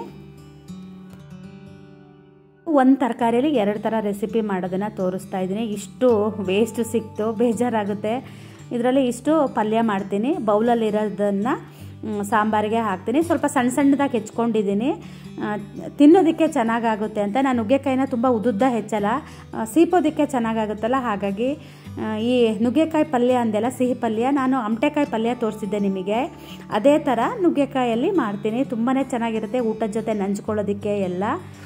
A: ಒಂದು ತರಕಾರಿಯಲ್ಲಿ ಎರಡು ಥರ ರೆಸಿಪಿ ಮಾಡೋದನ್ನು ತೋರಿಸ್ತಾ ಇದ್ದೀನಿ. ಇಷ್ಟು ವೇಸ್ಟ್ ಸಿಕ್ತು, ಬೇಜಾರಾಗುತ್ತೆ. ಇದರಲ್ಲಿ ಇಷ್ಟು ಪಲ್ಯ ಮಾಡ್ತೀನಿ. ಬೌಲಲ್ಲಿರೋದನ್ನು ಸಾಂಬಾರಿಗೆ ಹಾಕ್ತೀನಿ. ಸ್ವಲ್ಪ ಸಣ್ಣ ಸಣ್ಣದಾಗಿ ಹೆಚ್ಕೊಂಡಿದ್ದೀನಿ, ತಿನ್ನೋದಕ್ಕೆ ಚೆನ್ನಾಗಾಗುತ್ತೆ ಅಂತ. ನಾನು ನುಗ್ಗೆಕಾಯಿನ ತುಂಬ ಉದ್ದುದ್ದ ಹೆಚ್ಚಲ್ಲ, ಸೀಪೋದಕ್ಕೆ ಚೆನ್ನಾಗಾಗುತ್ತಲ್ಲ. ಹಾಗಾಗಿ ಈ ನುಗ್ಗೆಕಾಯಿ ಪಲ್ಯ ಅಂದೆಲ್ಲ ಸಿಹಿ ಪಲ್ಯ, ನಾನು ಅಮಟೆಕಾಯಿ ಪಲ್ಯ ತೋರಿಸಿದ್ದೆ ನಿಮಗೆ. ಅದೇ ಥರ ನುಗ್ಗೆಕಾಯಲ್ಲಿ ಮಾಡ್ತೀನಿ. ತುಂಬಾ ಚೆನ್ನಾಗಿರುತ್ತೆ ಊಟದ ಜೊತೆ ನಂಚ್ಕೊಳ್ಳೋದಕ್ಕೆ ಎಲ್ಲ.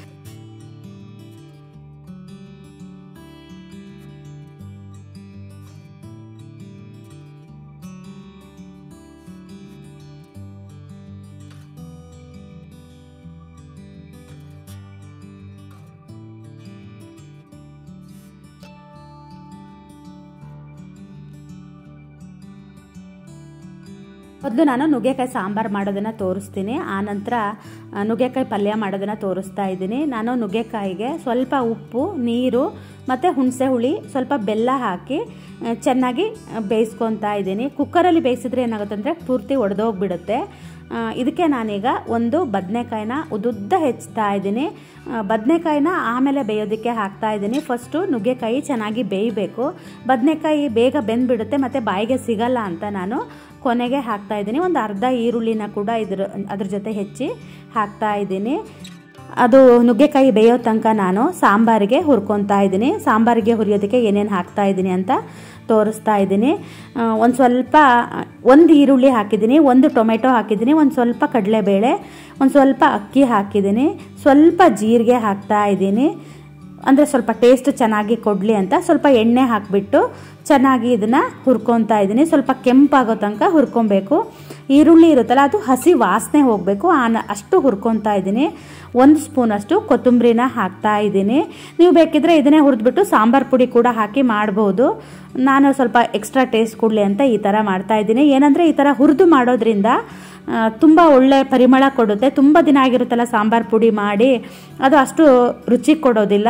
A: ಮೊದಲು ನಾನು ನುಗ್ಗೆಕಾಯಿ ಸಾಂಬಾರು ಮಾಡೋದನ್ನು ತೋರಿಸ್ತೀನಿ, ಆನಂತರ ನುಗ್ಗೆಕಾಯಿ ಪಲ್ಯ ಮಾಡೋದನ್ನು ತೋರಿಸ್ತಾ ಇದ್ದೀನಿ. ನಾನು ನುಗ್ಗೆಕಾಯಿಗೆ ಸ್ವಲ್ಪ ಉಪ್ಪು, ನೀರು ಮತ್ತು ಹುಣಸೆ ಹುಳಿ, ಸ್ವಲ್ಪ ಬೆಲ್ಲ ಹಾಕಿ ಚೆನ್ನಾಗಿ ಬೇಯಿಸ್ಕೊತಾ ಇದ್ದೀನಿ. ಕುಕ್ಕರಲ್ಲಿ ಬೇಯಿಸಿದ್ರೆ ಏನಾಗುತ್ತೆ ಅಂದರೆ ಪೂರ್ತಿ ಒಡೆದೋಗ್ಬಿಡುತ್ತೆ. ಇದಕ್ಕೆ ನಾನೀಗ ಒಂದು ಬದನೆಕಾಯಿನ ಉದ್ದುದ್ದ ಹೆಚ್ಚ್ತಾ ಇದ್ದೀನಿ. ಬದನೆಕಾಯಿನ ಆಮೇಲೆ ಬೇಯೋದಕ್ಕೆ ಹಾಕ್ತಾ ಇದ್ದೀನಿ. ಫಸ್ಟು ನುಗ್ಗೆಕಾಯಿ ಚೆನ್ನಾಗಿ ಬೇಯಬೇಕು. ಬದನೆಕಾಯಿ ಬೇಗ ಬೆಂದ್ಬಿಡುತ್ತೆ ಮತ್ತು ಬಾಯಿಗೆ ಸಿಗಲ್ಲ ಅಂತ ನಾನು ಕೊನೆಗೆ ಹಾಕ್ತಾ ಇದ್ದೀನಿ. ಒಂದು ಅರ್ಧ ಈರುಳ್ಳಿನ ಕೂಡ ಇದ್ರ ಅದ್ರ ಜೊತೆ ಹೆಚ್ಚಿ ಹಾಕ್ತಾ ಇದ್ದೀನಿ. ಅದು ನುಗ್ಗೆಕಾಯಿ ಬೇಯೋ ತನಕ ನಾನು ಸಾಂಬಾರಿಗೆ ಹುರ್ಕೊತಾ ಇದ್ದೀನಿ. ಸಾಂಬಾರಿಗೆ ಹುರಿಯೋದಕ್ಕೆ ಏನೇನು ಹಾಕ್ತಾ ಇದ್ದೀನಿ ಅಂತ ತೋರಿಸ್ತಾ ಇದ್ದೀನಿ. ಒಂದು ಸ್ವಲ್ಪ ಒಂದು ಈರುಳ್ಳಿ ಹಾಕಿದ್ದೀನಿ, ಒಂದು ಟೊಮೆಟೊ ಹಾಕಿದ್ದೀನಿ, ಒಂದು ಸ್ವಲ್ಪ ಕಡಲೆಬೇಳೆ, ಒಂದು ಸ್ವಲ್ಪ ಅಕ್ಕಿ ಹಾಕಿದ್ದೀನಿ, ಸ್ವಲ್ಪ ಜೀರಿಗೆ ಹಾಕ್ತಾ ಇದ್ದೀನಿ. ಅಂದರೆ ಸ್ವಲ್ಪ ಟೇಸ್ಟ್ ಚೆನ್ನಾಗಿ ಕೊಡಲಿ ಅಂತ ಸ್ವಲ್ಪ ಎಣ್ಣೆ ಹಾಕಿಬಿಟ್ಟು ಚೆನ್ನಾಗಿ ಇದನ್ನು ಹುರ್ಕೊತಾ ಇದ್ದೀನಿ. ಸ್ವಲ್ಪ ಕೆಂಪಾಗೋ ತನಕ ಹುರ್ಕೊಬೇಕು. ಈರುಳ್ಳಿ ಇರುತ್ತಲ್ಲ ಅದು ಹಸಿ ವಾಸನೆ ಹೋಗಬೇಕು, ಆನ ಅಷ್ಟು ಹುರ್ಕೊತಾ ಇದ್ದೀನಿ. ಒಂದು ಸ್ಪೂನಷ್ಟು ಕೊತ್ತಂಬರಿನ ಹಾಕ್ತಾ ಇದ್ದೀನಿ. ನೀವು ಬೇಕಿದ್ರೆ ಇದನ್ನೇ ಹುರಿದ್ಬಿಟ್ಟು ಸಾಂಬಾರು ಪುಡಿ ಕೂಡ ಹಾಕಿ ಮಾಡ್ಬೋದು. ನಾನು ಸ್ವಲ್ಪ ಎಕ್ಸ್ಟ್ರಾ ಟೇಸ್ಟ್ ಕೊಡಲಿ ಅಂತ ಈ ಥರ ಮಾಡ್ತಾ ಇದ್ದೀನಿ. ಏನಂದರೆ ಈ ಥರ ಹುರಿದು ಮಾಡೋದ್ರಿಂದ ತುಂಬ ಒಳ್ಳೆ ಪರಿಮಳ ಕೊಡುತ್ತೆ. ತುಂಬ ದಿನ ಆಗಿರುತ್ತಲ್ಲ ಸಾಂಬಾರು ಪುಡಿ ಮಾಡಿ, ಅದು ಅಷ್ಟು ರುಚಿ ಕೊಡೋದಿಲ್ಲ.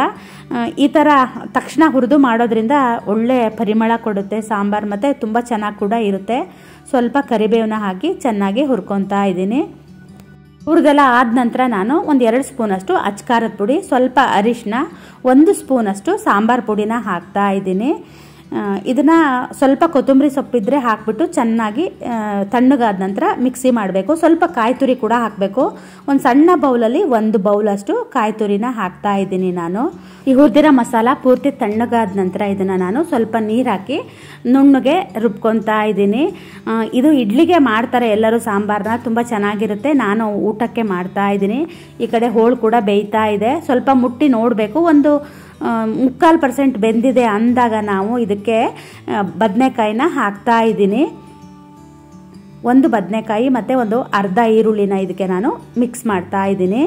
A: ಈ ಥರ ತಕ್ಷಣ ಹುರಿದು ಮಾಡೋದ್ರಿಂದ ಒಳ್ಳೆ ಪರಿಮಳ ಕೊಡುತ್ತೆ ಸಾಂಬಾರು, ಮತ್ತು ತುಂಬ ಚೆನ್ನಾಗಿ ಕೂಡ ಇರುತ್ತೆ. ಸ್ವಲ್ಪ ಕರಿಬೇವನ್ನ ಹಾಕಿ ಚೆನ್ನಾಗಿ ಹುರ್ಕೊತಾ ಇದ್ದೀನಿ. ಹುರಿದೆಲ್ಲ ಆದ ನಂತರ ನಾನು ಒಂದು ಎರಡು ಸ್ಪೂನಷ್ಟು ಅಚ್ಕಾರದ ಪುಡಿ, ಸ್ವಲ್ಪ ಅರಿಶಿನ, ಒಂದು ಸ್ಪೂನಷ್ಟು ಸಾಂಬಾರು ಪುಡಿನ ಹಾಕ್ತಾ ಇದ್ದೀನಿ. ಇದನ್ನು ಸ್ವಲ್ಪ ಕೊತ್ತಂಬರಿ ಸೊಪ್ಪಿದ್ರೆ ಹಾಕಿಬಿಟ್ಟು ಚೆನ್ನಾಗಿ ತಣ್ಣಗಾದ ನಂತರ ಮಿಕ್ಸಿ ಮಾಡಬೇಕು. ಸ್ವಲ್ಪ ಕಾಯಿ ತುರಿ ಕೂಡ ಹಾಕಬೇಕು. ಒಂದು ಸಣ್ಣ ಬೌಲಲ್ಲಿ ಒಂದು ಬೌಲಷ್ಟು ಕಾಯಿ ತುರಿನ ಹಾಕ್ತಾ ಇದ್ದೀನಿ ನಾನು. ಈ ಹುರಿದಿರೋ ಮಸಾಲ ಪೂರ್ತಿ ತಣ್ಣಗಾದ ನಂತರ ಇದನ್ನು ನಾನು ಸ್ವಲ್ಪ ನೀರು ಹಾಕಿ ನುಣ್ಣಗೆ ರುಬ್ಕೊತಾ ಇದ್ದೀನಿ. ಇದು ಇಡ್ಲಿಗೆ ಮಾಡ್ತಾರೆ ಎಲ್ಲರೂ ಸಾಂಬಾರನ್ನ, ತುಂಬ ಚೆನ್ನಾಗಿರುತ್ತೆ. ನಾನು ಊಟಕ್ಕೆ ಮಾಡ್ತಾ ಇದ್ದೀನಿ. ಈ ಕಡೆ ಹೋಳು ಕೂಡ ಬೇಯ್ತಾ ಇದೆ. ಸ್ವಲ್ಪ ಮುಟ್ಟಿ ನೋಡಬೇಕು. ಒಂದು ಮುಕ್ಕಾಲು ಪರ್ಸೆಂಟ್ ಬೆಂದಿದೆ ಅಂದಾಗ ನಾವು ಇದಕ್ಕೆ ಬದನೆಕಾಯಿನ ಹಾಕ್ತಾ ಇದ್ದೀನಿ. ಒಂದು ಬದನೆಕಾಯಿ ಮತ್ತು ಒಂದು ಅರ್ಧ ಈರುಳ್ಳಿನ ಇದಕ್ಕೆ ನಾನು ಮಿಕ್ಸ್ ಮಾಡ್ತಾ ಇದ್ದೀನಿ.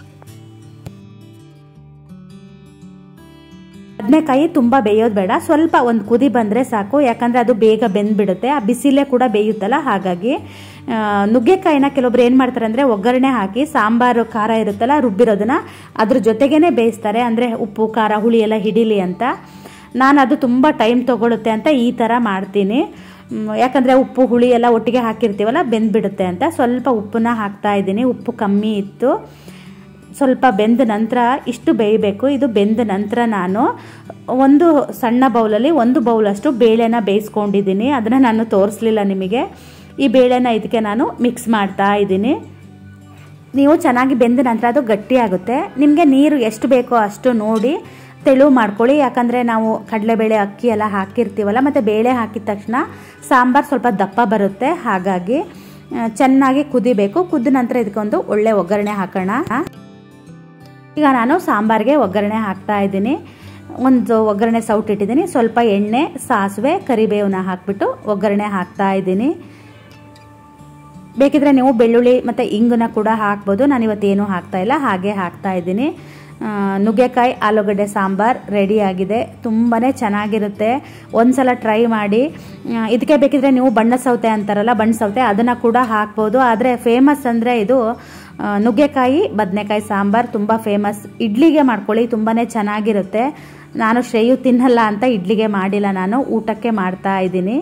A: ಬದನೆಕಾಯಿ ತುಂಬ ಬೇಯೋದು ಬೇಡ, ಸ್ವಲ್ಪ ಒಂದು ಕುದಿ ಬಂದರೆ ಸಾಕು. ಯಾಕಂದರೆ ಅದು ಬೇಗ ಬೆಂದ್ಬಿಡುತ್ತೆ, ಆ ಬಿಸಿಲೇ ಕೂಡ ಬೇಯುತ್ತಲ್ಲ. ಹಾಗಾಗಿ ನುಗ್ಗೆಕಾಯಿನ ಕೆಲವೊಬ್ರು ಏನು ಮಾಡ್ತಾರೆ ಅಂದರೆ ಒಗ್ಗರಣೆ ಹಾಕಿ ಸಾಂಬಾರು ಖಾರ ಇರುತ್ತಲ್ಲ ರುಬ್ಬಿರೋದನ್ನ ಅದ್ರ ಜೊತೆಗೇ ಬೇಯಿಸ್ತಾರೆ, ಅಂದರೆ ಉಪ್ಪು ಖಾರ ಹುಳಿ ಎಲ್ಲ ಹಿಡೀಲಿ ಅಂತ. ನಾನು ಅದು ತುಂಬ ಟೈಮ್ ತೊಗೊಳುತ್ತೆ ಅಂತ ಈ ಥರ ಮಾಡ್ತೀನಿ. ಯಾಕಂದರೆ ಉಪ್ಪು ಹುಳಿ ಎಲ್ಲ ಒಟ್ಟಿಗೆ ಹಾಕಿರ್ತೀವಲ್ಲ, ಬೆಂದ್ಬಿಡುತ್ತೆ ಅಂತ. ಸ್ವಲ್ಪ ಉಪ್ಪನ್ನ ಹಾಕ್ತಾ ಇದ್ದೀನಿ. ಉಪ್ಪು ಕಮ್ಮಿ ಇತ್ತು. ಸ್ವಲ್ಪ ಬೆಂದ ನಂತರ ಇಷ್ಟು ಬೇಯಬೇಕು. ಇದು ಬೆಂದ ನಂತರ ನಾನು ಒಂದು ಸಣ್ಣ ಬೌಲಲ್ಲಿ ಒಂದು ಬೌಲಷ್ಟು ಬೇಳೆನ ಬೇಯಿಸ್ಕೊಂಡಿದ್ದೀನಿ. ಅದನ್ನು ನಾನು ತೋರಿಸ್ಲಿಲ್ಲ ನಿಮಗೆ. ಈ ಬೇಳೆನ ಇದಕ್ಕೆ ನಾನು ಮಿಕ್ಸ್ ಮಾಡ್ತಾ ಇದ್ದೀನಿ. ನೀವು ಚೆನ್ನಾಗಿ ಬೆಂದ ನಂತರ ಅದು ಗಟ್ಟಿಯಾಗುತ್ತೆ. ನಿಮಗೆ ನೀರು ಎಷ್ಟು ಬೇಕೋ ಅಷ್ಟು ನೋಡಿ ತೆಳು ಮಾಡ್ಕೊಳ್ಳಿ. ಯಾಕಂದರೆ ನಾವು ಕಡಲೆಬೇಳೆ ಅಕ್ಕಿ ಎಲ್ಲ ಹಾಕಿರ್ತೀವಲ್ಲ, ಮತ್ತು ಬೇಳೆ ಹಾಕಿದ ತಕ್ಷಣ ಸಾಂಬಾರು ಸ್ವಲ್ಪ ದಪ್ಪ ಬರುತ್ತೆ. ಹಾಗಾಗಿ ಚೆನ್ನಾಗಿ ಕುದಿಬೇಕು. ಕುದ್ದ ನಂತರ ಇದಕ್ಕೊಂದು ಒಳ್ಳೆ ಒಗ್ಗರಣೆ ಹಾಕೋಣ. ಈಗ ನಾನು ಸಾಂಬಾರಿಗೆ ಒಗ್ಗರಣೆ ಹಾಕ್ತಾ ಇದ್ದೀನಿ. ಒಂದು ಒಗ್ಗರಣೆ ಸೌಟ್ ಇಟ್ಟಿದ್ದೀನಿ. ಸ್ವಲ್ಪ ಎಣ್ಣೆ, ಸಾಸಿವೆ, ಕರಿಬೇವನ್ನ ಹಾಕಿಬಿಟ್ಟು ಒಗ್ಗರಣೆ ಹಾಕ್ತಾ ಇದ್ದೀನಿ. ಬೇಕಿದ್ರೆ ನೀವು ಬೆಳ್ಳುಳ್ಳಿ ಮತ್ತು ಇಂಗನ್ನ ಕೂಡ ಹಾಕ್ಬೋದು. ನಾನು ಇವತ್ತೇನು ಹಾಕ್ತಾ ಇಲ್ಲ, ಹಾಗೆ ಹಾಕ್ತಾ ಇದ್ದೀನಿ. ನುಗ್ಗೆಕಾಯಿ ಆಲೂಗಡ್ಡೆ ಸಾಂಬಾರ್ ರೆಡಿಯಾಗಿದೆ. ತುಂಬಾ ಚೆನ್ನಾಗಿರುತ್ತೆ, ಒಂದ್ಸಲ ಟ್ರೈ ಮಾಡಿ. ಇದಕ್ಕೆ ಬೇಕಿದ್ರೆ ನೀವು ಬಣ್ಣ ಸೌತೆ ಅಂತಾರಲ್ಲ, ಬಣ್ಣ ಸೌತೆ ಅದನ್ನು ಕೂಡ ಹಾಕ್ಬೋದು. ಆದರೆ ಫೇಮಸ್ ಅಂದರೆ ಇದು ನುಗ್ಗೆಕಾಯಿ ಬದನೆಕಾಯಿ ಸಾಂಬಾರ್ ತುಂಬ ಫೇಮಸ್. ಇಡ್ಲಿಗೆ ಮಾಡ್ಕೊಳ್ಳಿ, ತುಂಬಾ ಚೆನ್ನಾಗಿರುತ್ತೆ. ನಾನು ಶ್ರೇಯು ತಿನ್ನಲ್ಲ ಅಂತ ಇಡ್ಲಿಗೆ ಮಾಡಿಲ್ಲ, ನಾನು ಊಟಕ್ಕೆ ಮಾಡ್ತಾ ಇದ್ದೀನಿ.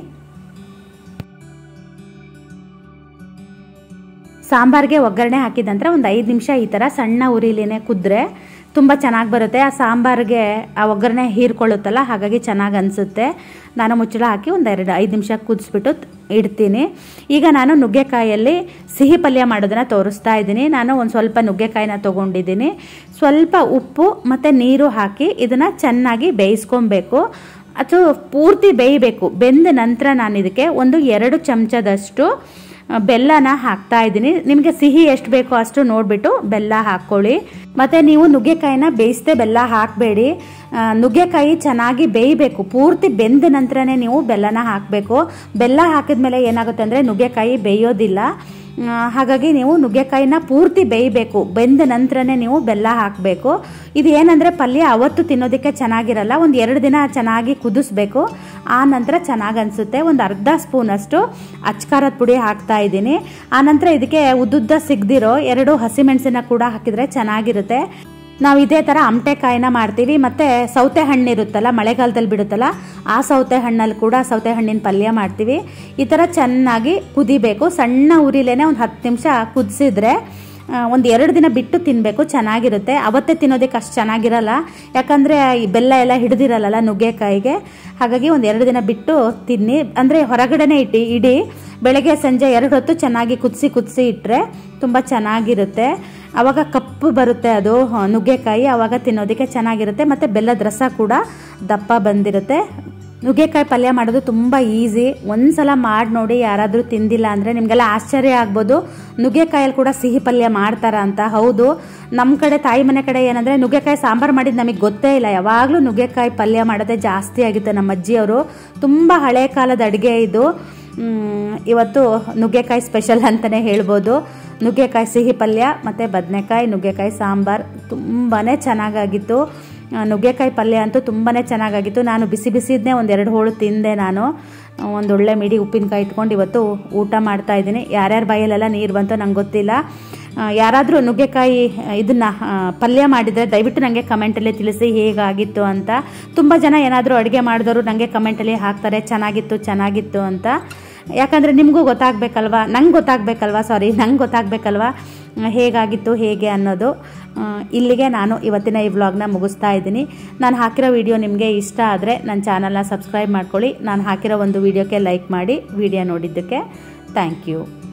A: ಸಾಂಬಾರಿಗೆ ಒಗ್ಗರಣೆ ಹಾಕಿದ ನಂತರ ಒಂದು ಐದು ನಿಮಿಷ ಈ ಥರ ಸಣ್ಣ ಉರಿಲಿನೇ ಕುದ್ರೆ ತುಂಬ ಚೆನ್ನಾಗಿ ಬರುತ್ತೆ. ಆ ಸಾಂಬಾರಿಗೆ ಆ ಒಗ್ಗರಣೆ ಹೀರ್ಕೊಳ್ಳುತ್ತಲ್ಲ, ಹಾಗಾಗಿ ಚೆನ್ನಾಗಿ ಅನಿಸುತ್ತೆ. ನಾನು ಮುಚ್ಚಳ ಹಾಕಿ ಒಂದು ಎರಡು ಐದು ನಿಮಿಷ ಕುದಿಸ್ಬಿಟ್ಟು ಇಡ್ತೀನಿ. ಈಗ ನಾನು ನುಗ್ಗೆಕಾಯಲ್ಲಿ ಸಿಹಿ ಪಲ್ಯ ಮಾಡೋದನ್ನು ತೋರಿಸ್ತಾ ಇದ್ದೀನಿ. ನಾನು ಒಂದು ಸ್ವಲ್ಪ ನುಗ್ಗೆಕಾಯಿನ ತೊಗೊಂಡಿದ್ದೀನಿ. ಸ್ವಲ್ಪ ಉಪ್ಪು ಮತ್ತು ನೀರು ಹಾಕಿ ಇದನ್ನು ಚೆನ್ನಾಗಿ ಬೇಯಿಸ್ಕೊಬೇಕು. ಅದು ಪೂರ್ತಿ ಬೇಯಬೇಕು. ಬೆಂದ ನಂತರ ನಾನು ಇದಕ್ಕೆ ಒಂದು ಎರಡು ಚಮಚದಷ್ಟು ಬೆಲ್ಲನ ಹಾಕ್ತಾ ಇದ್ದೀನಿ. ನಿಮಗೆ ಸಿಹಿ ಎಷ್ಟು ಬೇಕೋ ಅಷ್ಟು ನೋಡಿಬಿಟ್ಟು ಬೆಲ್ಲ ಹಾಕ್ಕೊಳ್ಳಿ. ಮತ್ತು ನೀವು ನುಗ್ಗೆಕಾಯಿನ ಬೇಯಿಸದೆ ಬೆಲ್ಲ ಹಾಕಬೇಡಿ. ನುಗ್ಗೆಕಾಯಿ ಚೆನ್ನಾಗಿ ಬೇಯಬೇಕು. ಪೂರ್ತಿ ಬೆಂದ ನಂತರನೇ ನೀವು ಬೆಲ್ಲನ ಹಾಕಬೇಕು. ಬೆಲ್ಲ ಹಾಕಿದ್ಮೇಲೆ ಏನಾಗುತ್ತೆ ಅಂದರೆ ನುಗ್ಗೆಕಾಯಿ ಬೇಯೋದಿಲ್ಲ. ಹಾಗಾಗಿ ನೀವು ನುಗ್ಗೆಕಾಯಿನ ಪೂರ್ತಿ ಬೇಯಬೇಕು. ಬೆಂದ ನಂತರನೇ ನೀವು ಬೆಲ್ಲ ಹಾಕಬೇಕು. ಇದು ಏನಂದರೆ ಪಲ್ಯ ಅವತ್ತು ತಿನ್ನೋದಕ್ಕೆ ಚೆನ್ನಾಗಿರಲ್ಲ, ಒಂದು ಎರಡು ದಿನ ಚೆನ್ನಾಗಿ ಕುದಿಸ್ಬೇಕು. ಆ ನಂತರ ಚೆನ್ನಾಗಿ ಅನಿಸುತ್ತೆ. ಒಂದು ಅರ್ಧ ಸ್ಪೂನಷ್ಟು ಅಚ್ಕಾರದ ಪುಡಿ ಹಾಕ್ತಾ ಇದ್ದೀನಿ. ಆನಂತರ ಇದಕ್ಕೆ ಉದ್ದುದ್ದ ಸಿಗದಿರೋ ಎರಡು ಹಸಿಮೆಣಸಿನ ಕೂಡ ಹಾಕಿದರೆ ಚೆನ್ನಾಗಿರುತ್ತೆ. ನಾವು ಇದೇ ಥರ ಅಮಟೆಕಾಯಿನ ಮಾಡ್ತೀವಿ. ಮತ್ತು ಸೌತೆ ಹಣ್ಣು ಇರುತ್ತಲ್ಲ, ಮಳೆಗಾಲದಲ್ಲಿ ಬಿಡುತ್ತಲ್ಲ, ಆ ಸೌತೆ ಹಣ್ಣಲ್ಲಿ ಕೂಡ ಸೌತೆ ಹಣ್ಣಿನ ಪಲ್ಯ ಮಾಡ್ತೀವಿ. ಈ ಥರ ಚೆನ್ನಾಗಿ ಕುದಿಬೇಕು. ಸಣ್ಣ ಉರಿಲೇನೆ ಒಂದು ಹತ್ತು ನಿಮಿಷ ಕುದಿಸಿದ್ರೆ ಒಂದು ಎರಡು ದಿನ ಬಿಟ್ಟು ತಿನ್ನಬೇಕು, ಚೆನ್ನಾಗಿರುತ್ತೆ. ಅವತ್ತೇ ತಿನ್ನೋದಕ್ಕೆ ಅಷ್ಟು ಚೆನ್ನಾಗಿರಲ್ಲ, ಯಾಕಂದರೆ ಈ ಬೆಲ್ಲ ಎಲ್ಲ ಹಿಡಿದಿರಲ್ಲ ನುಗ್ಗೆಕಾಯಿಗೆ. ಹಾಗಾಗಿ ಒಂದು ಎರಡು ದಿನ ಬಿಟ್ಟು ತಿನ್ನಿ. ಅಂದರೆ ಹೊರಗಡೆನೇ ಇಟ್ಟು ಇಡಿ. ಬೆಳಗ್ಗೆ ಸಂಜೆ ಎರಡು ಹೊತ್ತು ಚೆನ್ನಾಗಿ ಕುದಿಸಿ ಕುದಿಸಿ ಇಟ್ಟರೆ ತುಂಬ ಚೆನ್ನಾಗಿರುತ್ತೆ. ಆವಾಗ ಕಪ್ಪು ಬರುತ್ತೆ ಅದು ನುಗ್ಗೆಕಾಯಿ, ಆವಾಗ ತಿನ್ನೋದಕ್ಕೆ ಚೆನ್ನಾಗಿರುತ್ತೆ. ಮತ್ತು ಬೆಲ್ಲದ ರಸ ಕೂಡ ದಪ್ಪ ಬಂದಿರುತ್ತೆ. ನುಗ್ಗೆಕಾಯಿ ಪಲ್ಯ ಮಾಡೋದು ತುಂಬ ಈಸಿ. ಒಂದ್ಸಲ ಮಾಡಿ ನೋಡಿ. ಯಾರಾದರೂ ತಿಂದಿಲ್ಲ ಅಂದರೆ ನಿಮಗೆಲ್ಲ ಆಶ್ಚರ್ಯ ಆಗ್ಬೋದು, ನುಗ್ಗೆಕಾಯಲ್ಲಿ ಕೂಡ ಸಿಹಿ ಪಲ್ಯ ಮಾಡ್ತಾರ ಅಂತ. ಹೌದು, ನಮ್ಮ ಕಡೆ ತಾಯಿ ಮನೆ ಕಡೆ ಏನಂದರೆ ನುಗ್ಗೆಕಾಯಿ ಸಾಂಬಾರು ಮಾಡಿದ್ದು ನಮಗೆ ಗೊತ್ತೇ ಇಲ್ಲ. ಯಾವಾಗಲೂ ನುಗ್ಗೆಕಾಯಿ ಪಲ್ಯ ಮಾಡೋದೇ ಜಾಸ್ತಿ ಆಗಿತ್ತು. ನಮ್ಮ ಅಜ್ಜಿಯವರು ತುಂಬ ಹಳೆ ಕಾಲದ ಅಡುಗೆ ಇದು. ಇವತ್ತು ನುಗ್ಗೆಕಾಯಿ ಸ್ಪೆಷಲ್ ಅಂತಲೇ ಹೇಳ್ಬೋದು. ನುಗ್ಗೆಕಾಯಿ ಸಿಹಿ ಪಲ್ಯ ಮತ್ತು ಬದನೆಕಾಯಿ ನುಗ್ಗೆಕಾಯಿ ಸಾಂಬಾರು ತುಂಬಾ ಚೆನ್ನಾಗಾಗಿತ್ತು. ನುಗ್ಗೆಕಾಯಿ ಪಲ್ಯ ಅಂತೂ ತುಂಬಾ ಚೆನ್ನಾಗಾಗಿತ್ತು. ನಾನು ಬಿಸಿ ಬಿಸಿದನ್ನೇ ಒಂದೆರಡು ಹೋಳು ತಿಂದೆ. ನಾನು ಒಂದೊಳ್ಳೆ ಮಿಡಿ ಉಪ್ಪಿನಕಾಯಿ ಇಟ್ಕೊಂಡು ಇವತ್ತು ಊಟ ಮಾಡ್ತಾ ಇದ್ದೀನಿ. ಯಾರ್ಯಾರ ಬಾಯಲ್ಲೆಲ್ಲ ನೀರು ಬಂತೋ ನಂಗೆ ಗೊತ್ತಿಲ್ಲ. ಯಾರಾದರೂ ನುಗ್ಗೆಕಾಯಿ ಇದನ್ನು ಪಲ್ಯ ಮಾಡಿದರೆ ದಯವಿಟ್ಟು ನನಗೆ ಕಮೆಂಟಲ್ಲಿ ತಿಳಿಸಿ ಹೇಗಾಗಿತ್ತು ಅಂತ. ತುಂಬ ಜನ ಏನಾದರೂ ಅಡುಗೆ ಮಾಡಿದವರು ನನಗೆ ಕಮೆಂಟಲ್ಲಿ ಹಾಕ್ತಾರೆ ಚೆನ್ನಾಗಿತ್ತು ಚೆನ್ನಾಗಿತ್ತು ಅಂತ. ಯಾಕಂದರೆ ನಿಮಗೂ ಗೊತ್ತಾಗಬೇಕಲ್ವ, ನಂಗೆ ಗೊತ್ತಾಗಬೇಕಲ್ವ ಸಾರಿ ನಂಗೆ ಗೊತ್ತಾಗಬೇಕಲ್ವ ಹೇಗಾಗಿತ್ತು ಹೇಗೆ ಅನ್ನೋದು. ಇಲ್ಲಿಗೆ ನಾನು ಇವತ್ತಿನ ಈ ವ್ಲಾಗ್ನ ಮುಗಿಸ್ತಾ ಇದ್ದೀನಿ. ನಾನು ಹಾಕಿರೋ ವಿಡಿಯೋ ನಿಮಗೆ ಇಷ್ಟ ಆದರೆ ನನ್ನ ಚಾನಲ್ನ ಸಬ್ಸ್ಕ್ರೈಬ್ ಮಾಡ್ಕೊಳ್ಳಿ. ನಾನು ಹಾಕಿರೋ ಒಂದು ವಿಡಿಯೋಕ್ಕೆ ಲೈಕ್ ಮಾಡಿ. ವಿಡಿಯೋ ನೋಡಿದ್ದಕ್ಕೆ ಥ್ಯಾಂಕ್ ಯು.